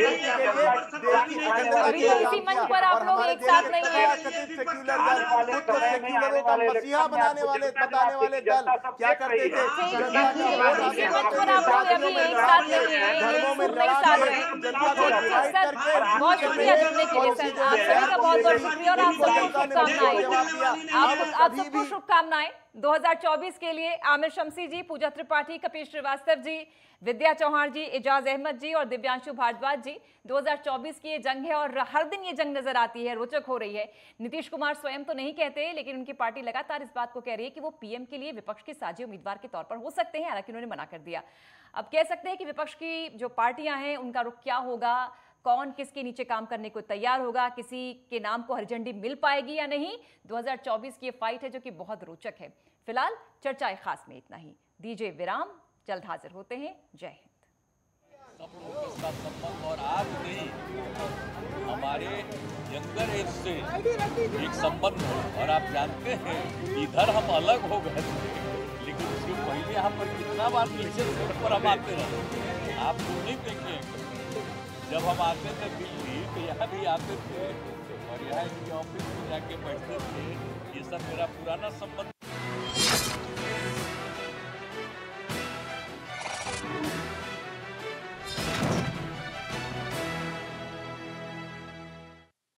इसी मंच पर आप लोग एक साथ नहीं हैं। सेक्युलर दल, खुद को सेक्युलरों का मसीहा बनाने वाले बताने वाले दल क्या करते थे, इसी मंच पर आप लोग अभी एक साथ नहीं हैं, धर्मों में नहीं लड़ा साथ के हैं। जनता को डिवाइड करके बहुत शुक्रिया जुड़ने के लिए सर, आप सभी का बहुत बहुत शुक्रिया और आप सबको शुभकामनाएं। आप आप सबको शुभकामनाएं दो हज़ार चौबीस के लिए। आमिर शमसी जी, पूजा त्रिपाठी, कपीश श्रीवास्तव जी, विद्या चौहान जी, एजाज अहमद जी और दिव्यांशु भारद्वाज जी, दो हज़ार चौबीस की ये जंग है और हर दिन ये जंग नजर आती है, रोचक हो रही है। नीतीश कुमार स्वयं तो नहीं कहते, लेकिन उनकी पार्टी लगातार इस बात को कह रही है कि वो पीएम के लिए विपक्ष के साझी उम्मीदवार के तौर पर हो सकते हैं, हालांकि उन्होंने मना कर दिया। अब कह सकते हैं कि विपक्ष की जो पार्टियां हैं उनका रुख क्या होगा, कौन किसके नीचे काम करने को तैयार होगा, किसी के नाम को हरी झंडी मिल पाएगी या नहीं, दो हज़ार चौबीस की ये फाइट है जो कि बहुत रोचक है। फिलहाल चर्चा खास में इतना ही, दीजिए विराम, जल्द हाजिर होते हैं। जय हिंद। सब लोगों के साथ संबंध, और आज नहीं हमारे यंगर एज से एक संबंध हो, और आप जानते हैं इधर हम अलग हो गए थे, लेकिन उसके पहले यहाँ पर कितना बार नीचे पर हम आते रहे। आप तो नहीं देखे, जब हम आते थे दिल्ली तो यहाँ भी आते थे और यहाँ इनके ऑफिस में जाके बैठते थे। ये सब मेरा पुराना संबंध